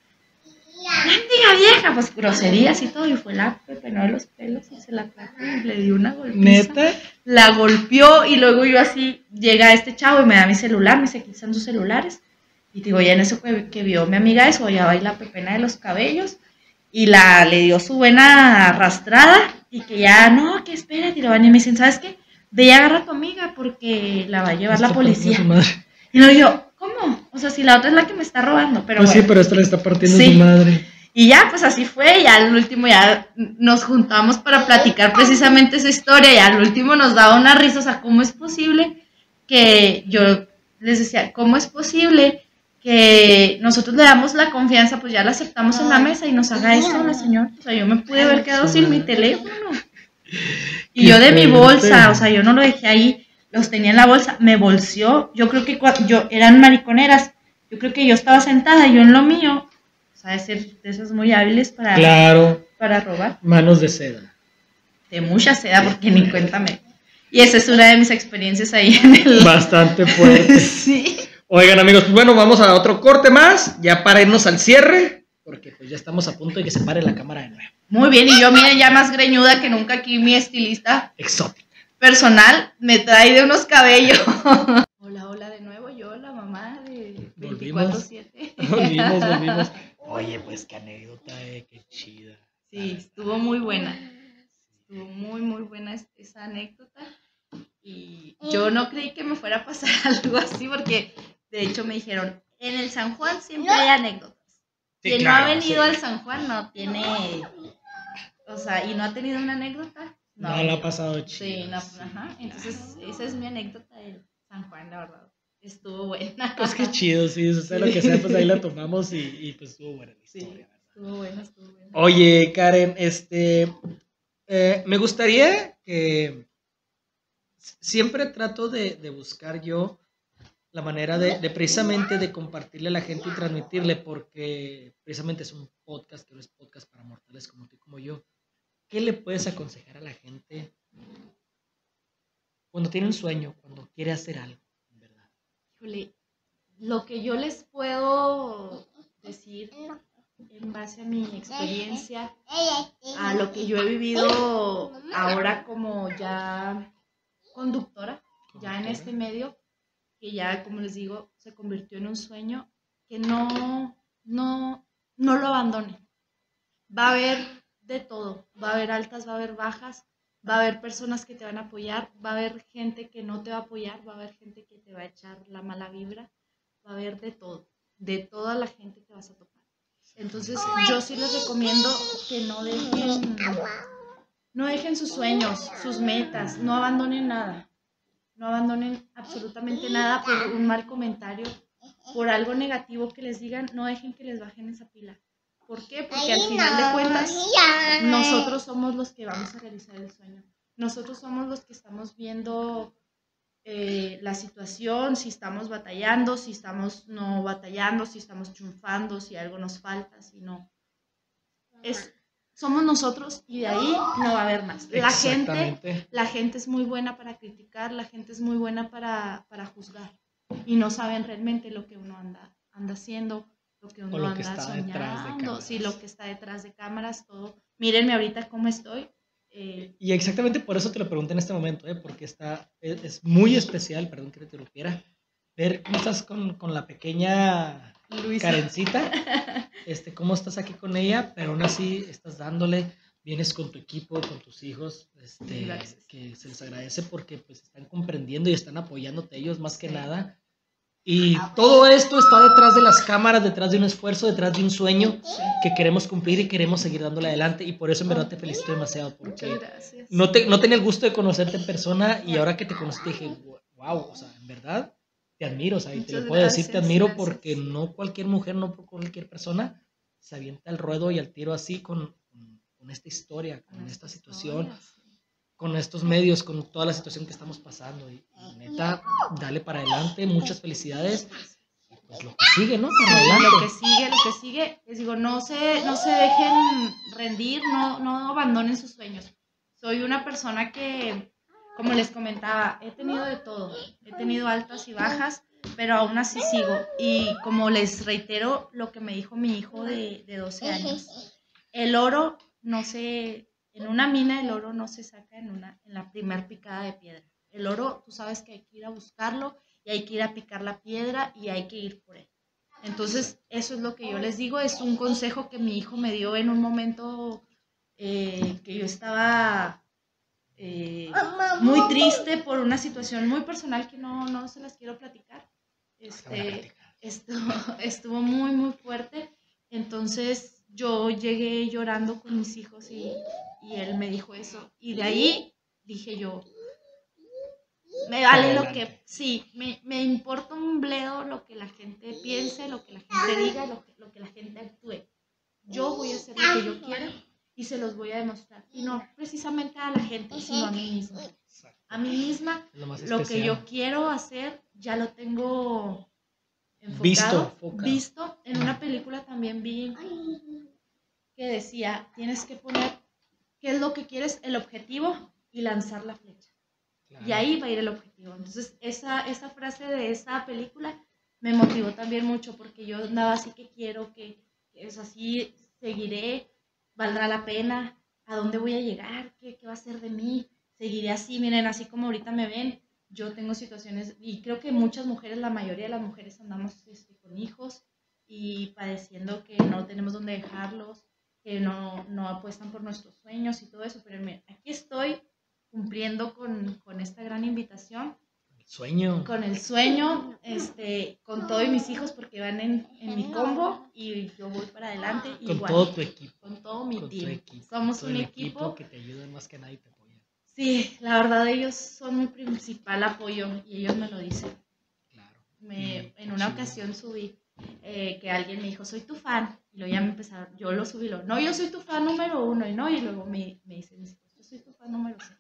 ¡Mendiga vieja! Pues groserías y todo. Y fue la pepenó de los pelos y se la trajo y le dio una golpiza. ¿Neta? La golpeó y luego yo así, llega este chavo y me da mi celular, me dice, aquí están sus celulares. Y digo, ya en eso que, que vio mi amiga eso, ya va y la pepena de los cabellos. Y la, le dio su buena arrastrada y que ya, no, que espérate. Y lo van y me dicen, ¿sabes qué? Ve y agarra a tu amiga porque la va a llevar la policía. Y luego yo, ¿cómo? O sea, si la otra es la que me está robando. Pero pues bueno, sí, pero esta le está partiendo sí. Su madre. Y ya, pues así fue. Y al último ya nos juntamos para platicar precisamente esa historia. Y al último nos daba una risa. O sea, ¿cómo es posible que yo les decía, ¿cómo es posible que nosotros le damos la confianza, pues ya la aceptamos en la mesa y nos haga eso la señora? O sea, yo me pude haber quedado sin mi teléfono. Y yo de mi bolsa, o sea, yo no lo dejé ahí, los tenía en la bolsa, me bolseó. Yo creo que cuando, yo, eran mariconeras, yo creo que yo estaba sentada, yo en lo mío, o sea, de ser de esas muy hábiles para, claro, para robar. Manos de seda. De mucha seda, porque ni cuéntame. Y esa es una de mis experiencias ahí en el... Bastante fuerte. Sí. Oigan, amigos, pues bueno, vamos a otro corte más, ya para irnos al cierre, porque pues ya estamos a punto de que se pare la cámara de nuevo. Muy bien, y yo, miren, ya más greñuda que nunca aquí, mi estilista exótica personal me trae de unos cabellos. Hola, hola de nuevo, yo, la mamá de veinticuatro siete. Volvimos, volvimos. Oye, pues qué anécdota, eh, qué chida. Sí, estuvo muy buena. Estuvo muy, muy buena es- esa anécdota. Y yo no creí que me fuera a pasar algo así porque de hecho me dijeron, en el San Juan siempre hay anécdotas. Sí, Quien claro, no ha venido sí. al San Juan no tiene, o sea, y no ha tenido una anécdota, no, No, ha lo ha venido. pasado Sí, chido. no, sí, ajá. Entonces, claro. esa es mi anécdota del San Juan, la verdad. Estuvo buena. Pues qué chido, sí, o sea, Sí. lo que sea, pues ahí la tomamos y, y pues estuvo buena la historia, Sí, ¿verdad? estuvo buena, estuvo buena. Oye, Karen, este, eh, me gustaría que s- siempre trato de, de buscar yo la manera de, de precisamente de compartirle a la gente y transmitirle, porque precisamente es un podcast que no es podcast para mortales como tú y como yo. ¿Qué le puedes aconsejar a la gente cuando tiene un sueño, cuando quiere hacer algo, en verdad? Híjole, lo que yo les puedo decir en base a mi experiencia, a lo que yo he vivido ahora como ya conductora, ya en este medio, que ya, como les digo, se convirtió en un sueño, que no, no, no lo abandonen. Va a haber de todo, va a haber altas, va a haber bajas, va a haber personas que te van a apoyar, va a haber gente que no te va a apoyar, va a haber gente que te va a echar la mala vibra, va a haber de todo, de toda la gente que vas a tocar. Entonces, yo sí les recomiendo que no dejen, no dejen sus sueños, sus metas, no abandonen nada, no abandonen absolutamente nada por un mal comentario, por algo negativo que les digan, no dejen que les bajen esa pila. ¿Por qué? Porque al final de cuentas, nosotros somos los que vamos a realizar el sueño. Nosotros somos los que estamos viendo eh, la situación, si estamos batallando, si estamos no batallando, si estamos triunfando, si algo nos falta, si no. Es, somos nosotros y de ahí no va a haber más. La gente, Exactamente. la gente es muy buena para criticar, la gente es muy buena para, para juzgar y no saben realmente lo que uno anda, anda haciendo, lo que uno O lo que anda está detrás de soñando, sí, lo cámaras. que está detrás de cámaras, todo. Mírenme ahorita cómo estoy. Eh, Y exactamente por eso te lo pregunté en este momento, ¿eh? Porque está, es, es muy especial, perdón que te interrumpiera, ver cómo estás con, con la pequeña Luisa. Karencita, este, cómo estás aquí con ella, pero aún así estás dándole, vienes con tu equipo, con tus hijos, este, Gracias. que se les agradece porque pues están comprendiendo y están apoyándote ellos más que Sí. nada. Y todo esto está detrás de las cámaras, detrás de un esfuerzo, detrás de un sueño que queremos cumplir y queremos seguir dándole adelante. Y por eso en verdad te felicito demasiado, Muchas porque gracias. no, te, no tenía el gusto de conocerte en persona y ahora que te conocí dije, wow, o sea, en verdad te admiro, o sea, y te Muchas lo puedo decir, te gracias, admiro gracias. porque no cualquier mujer, no cualquier persona se avienta al ruedo y al tiro así con, con, con esta historia, con, Con esta esta situación, historia, sí. con estos medios, con toda la situación que estamos pasando. Y, y neta, dale para adelante, muchas felicidades. Y pues lo que sigue, ¿no? Para Sí, adelante. lo que sigue, lo que sigue, les digo, no se, no se dejen rendir, no, no abandonen sus sueños. Soy una persona que, como les comentaba, he tenido de todo, he tenido altas y bajas, pero aún así sigo. Y como les reitero lo que me dijo mi hijo de, de doce años, el oro no se, en una mina el oro no se saca en, una, en la primer picada de piedra. El oro, tú sabes que hay que ir a buscarlo y hay que ir a picar la piedra y hay que ir por él. Entonces, eso es lo que yo les digo, es un consejo que mi hijo me dio en un momento eh, que yo estaba eh, muy triste por una situación muy personal que no, no se las quiero platicar. Este, estuvo, estuvo muy, muy fuerte. Entonces, yo llegué llorando con mis hijos y, y él me dijo eso. Y de ahí dije yo, me vale lo que, sí, me, me importa un bledo lo que la gente piense, lo que la gente diga, lo que, lo que la gente actúe. Yo voy a hacer lo que yo quiero y se los voy a demostrar. Y no precisamente a la gente, sino a mí misma. A mí misma, Es lo más lo que especial. yo quiero hacer, ya lo tengo enfocado, Visto, enfocado. visto. En una película también vi que decía, tienes que poner qué es lo que quieres, el objetivo y lanzar la flecha. Claro. Y ahí va a ir el objetivo. Entonces, esa, esa frase de esa película me motivó también mucho porque yo nada así que quiero, que es así, seguiré, valdrá la pena, a dónde voy a llegar, qué, qué va a ser de mí, seguiré así, miren, así como ahorita me ven, yo tengo situaciones, y creo que muchas mujeres, la mayoría de las mujeres andamos este, con hijos, y padeciendo que no tenemos dónde dejarlos, que no, no apuestan por nuestros sueños y todo eso, pero mira, aquí estoy cumpliendo con, con esta gran invitación. Sueño. Con el sueño, este, con todos mis hijos porque van en, en mi combo y yo voy para adelante. Con igual, todo tu equipo. Con todo mi con team. Tu equipo, Somos todo un el equipo. equipo que te ayudan más que nadie y te apoyan. Sí, la verdad ellos son mi principal apoyo y ellos me lo dicen. Claro. Me, Y en una chido. ocasión subí eh, que alguien me dijo, soy tu fan. Y luego ya me empezaron, yo lo subí, lo, no, yo soy tu fan número uno. Y no, y luego me, me dicen, yo soy tu fan número cero.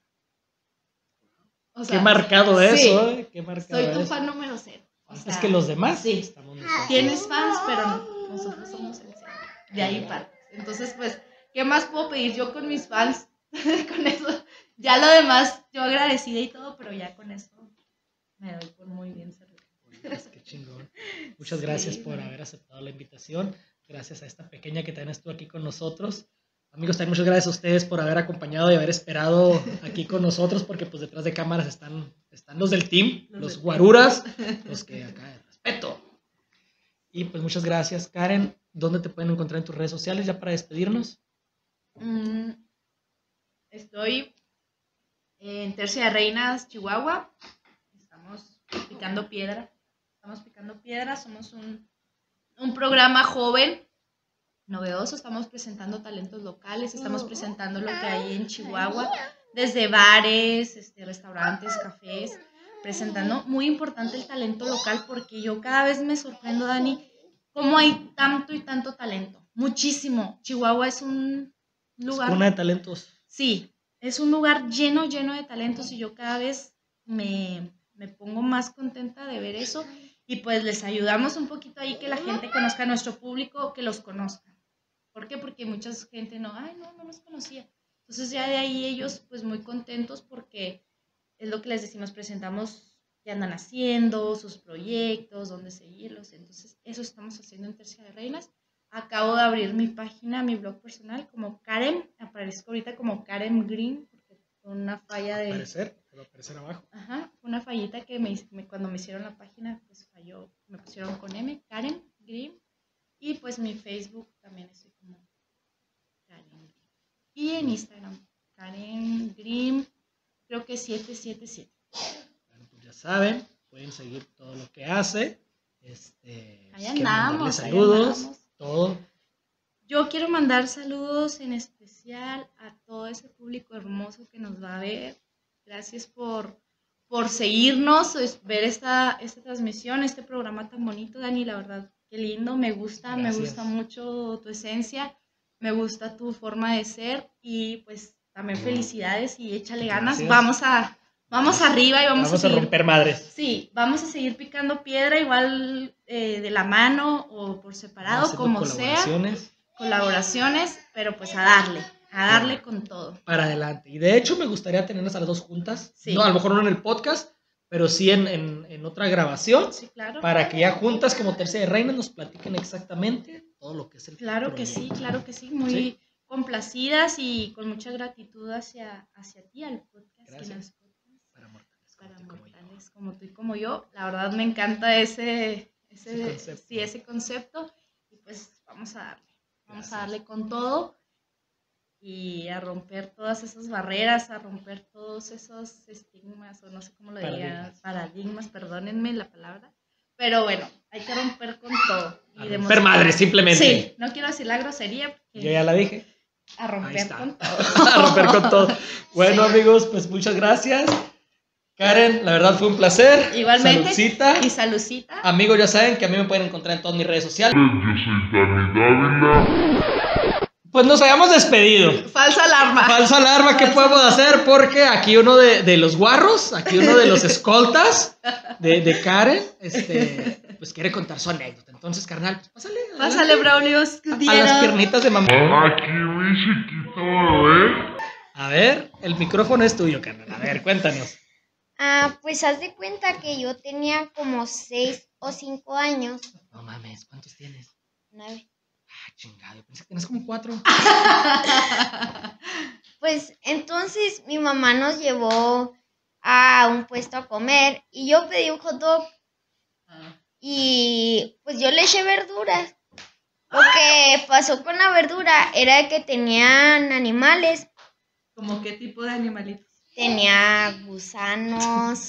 O Qué marcado sí, eso, ¿eh? Qué marcado soy tu eso. fan número cero. O Antes sea, que los demás. Sí. Estamos nosotros. Tienes fans, pero no, nosotros somos el cero. De ahí para. Entonces, pues, ¿qué más puedo pedir yo con mis fans? Con eso. Ya lo demás, yo agradecida y todo, pero ya con eso me doy por muy bien servido. Pues, qué chingón. Muchas Sí, gracias por ¿no? haber aceptado la invitación. Gracias a esta pequeña que también estuvo aquí con nosotros. Amigos, también muchas gracias a ustedes por haber acompañado y haber esperado aquí con nosotros, porque pues detrás de cámaras están, están los del team, Los los, del guaruras, los que acá respeto. Y pues muchas gracias. Karen, ¿dónde te pueden encontrar en tus redes sociales ya para despedirnos? Mm, estoy en Tercia de Reinas, Chihuahua. Estamos picando piedra. Estamos picando piedra. Somos un, un programa joven, novedoso. Estamos presentando talentos locales. Estamos presentando lo que hay en Chihuahua. Desde bares, este, restaurantes, cafés. Presentando. Muy importante el talento local porque yo cada vez me sorprendo, Dani, cómo hay tanto y tanto talento. Muchísimo. Chihuahua es un lugar... Es una de talentos. Sí, es un lugar lleno, lleno de talentos y yo cada vez me, me pongo más contenta de ver eso y pues les ayudamos un poquito ahí que la gente conozca a nuestro público, que los conozca. ¿Por qué? Porque mucha gente no, ay, no, no los conocía. Entonces ya de ahí ellos pues muy contentos porque es lo que les decimos, presentamos qué andan haciendo, sus proyectos, dónde seguirlos. Entonces eso estamos haciendo en Tercia de Reinas. Acabo de abrir mi página, mi blog personal como Karen, aparezco ahorita como Karen Green, porque fue una falla de... Aparecer, te va a aparecer abajo. Ajá, fue una fallita que me, me, cuando me hicieron la página, pues falló, me pusieron con M, Karen Green, y pues mi Facebook también estoy como Karen Green. Y en Instagram, Karen Green, creo que siete siete siete. Bueno, pues ya saben, pueden seguir todo lo que hace. Este, Ahí si quieren andamos, mandarle ahí saludos, andamos. todo. Yo quiero mandar saludos en especial a todo ese público hermoso que nos va a ver. Gracias por, por seguirnos, ver esta, esta transmisión, este programa tan bonito, Dani. La verdad, qué lindo, me gusta, Gracias. me gusta mucho tu esencia, me gusta tu forma de ser y pues también felicidades y échale ganas. Gracias. Vamos a, vamos arriba y vamos, Vamos a a seguir. romper madres. Sí, vamos a seguir picando piedra igual eh, de la mano o por separado, Haciendo como sea. colaboraciones. Colaboraciones, pero pues a darle, a darle con todo. Para adelante. Y de hecho me gustaría tenerlas a las dos juntas. Sí. No, a lo mejor no en el podcast, pero sí en, en, en otra grabación. Sí, claro. Para que ya juntas como Tercia de Reinas nos platiquen exactamente todo lo que es el Claro que proyecto. sí, claro que sí. Muy ¿Sí? complacidas y con mucha gratitud hacia, hacia ti, al podcast. Gracias. Y a los podcasts Para mortales, para como tú y como yo. mortales como tú y como yo. La verdad me encanta ese, ese, Ese concepto. sí, ese concepto. Y pues vamos a darle. Vamos Gracias. a darle con todo y a romper todas esas barreras, a romper todos esos estigmas, o no sé cómo lo diría, Paradigmas. paradigmas, perdónenme la palabra. Pero bueno, hay que romper con todo. A Y romper demostrar- madres, simplemente. Sí, no quiero decir la grosería, porque Yo ya la dije. a Ahí romper está. con todo. A romper con todo. Bueno, Sí. amigos, pues muchas gracias. Karen, la verdad fue un placer. Igualmente. Saludcita. Y salucita. Amigos, ya saben que a mí me pueden encontrar en todas mis redes sociales. Yo soy Dani Dávila. Pues nos habíamos despedido. Falsa alarma. Falsa alarma, ¿qué podemos hacer? Porque aquí uno de, de los guarros, aquí uno de los escoltas de, de Karen, este, pues quiere contar su anécdota. Entonces, carnal, pues pásale. adelante. Pásale, Braulios. A, a las piernitas de mamá. Aquí mi chiquito bebé. A ver, el micrófono es tuyo, carnal. A ver, cuéntanos. Ah, pues haz de cuenta que yo tenía como seis o cinco años. No mames, ¿cuántos tienes? Nueve. Ah, chingado, yo pensé que tenías como cuatro. Pues entonces mi mamá nos llevó a un puesto a comer y yo pedí un hot dog. y pues yo le eché verduras. Lo que pasó con la verdura era que tenían animales, ¿Cómo qué tipo de animalitos? tenía gusanos,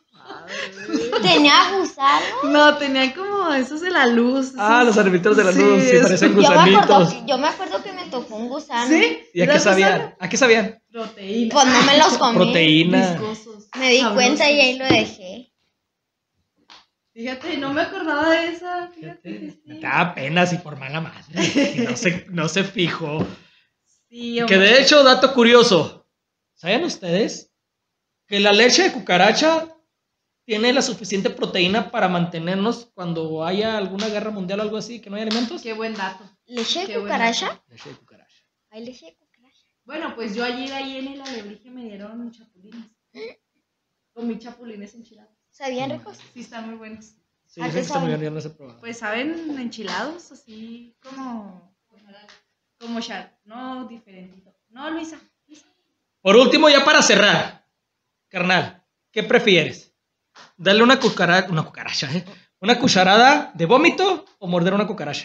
tenía gusanos. No, tenían como esos de la luz. Ah, esos- los árbitros de la luz, sí, esos- parecen Yo me, acuerdo gusanitos. que, yo me acuerdo que me tocó un gusano. ¿Sí? ¿Y a qué ¿Los sabían? gusanos? ¿A qué sabían? Proteína. Pues no me los comí. Proteína. Viscosos. Me di sabrosos. cuenta y ahí lo dejé. Fíjate, no me acordaba de esa. Fíjate que Me sí. daba pena así por mala madre. Y no se, no se fijó. Sí, Que hombre. de hecho, dato curioso. ¿Saben ustedes que la leche de cucaracha tiene la suficiente proteína para mantenernos cuando haya alguna guerra mundial o algo así, que no hay alimentos? Qué buen dato. ¿Leche Qué de buena. cucaracha? Leche de cucaracha. Hay leche de cucaracha. Bueno, pues yo ayer ahí en el alebrije me dieron chapulines. Comí chapulines enchilados. ¿Sabían ricos? Sí, están muy buenos. Sí, ¿A yo qué sé que está muy saben? bien, yo no sé probar. Pues saben enchilados así como. Como char. No, diferentito. No, Luisa. Luisa. Por último, ya para cerrar, carnal, ¿qué prefieres? ¿Darle una cucaracha, una cucaracha, ¿eh? ¿Una cucharada de vómito o morder una cucaracha?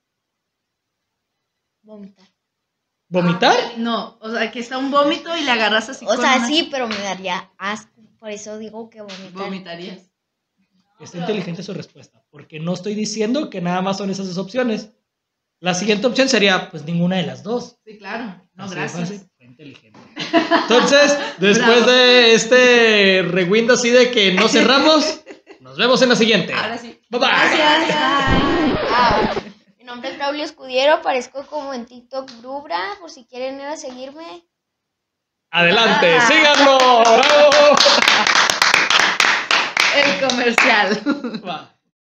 Vomitar. ¿Vomitar? No, o sea, que está un vómito y le agarras así. O con sea, una- sí, pero me daría asco. Por eso digo que vomitar. Vomitarías. Está inteligente su respuesta, porque no estoy diciendo que nada más son esas dos opciones. La siguiente opción sería, pues, ninguna de las dos. Sí, claro. No, Así de gracias. fácil, fue inteligente. Entonces, después Bravo. de este rewind así de que no cerramos, nos vemos en la siguiente. Ahora sí. Bye bye. Gracias. Ah, mi nombre es Braulio Escudiero, aparezco como en TikTok Brubra, por si quieren ir a seguirme. Adelante, Ah. síganlo. ¡Bravo! El comercial. Va.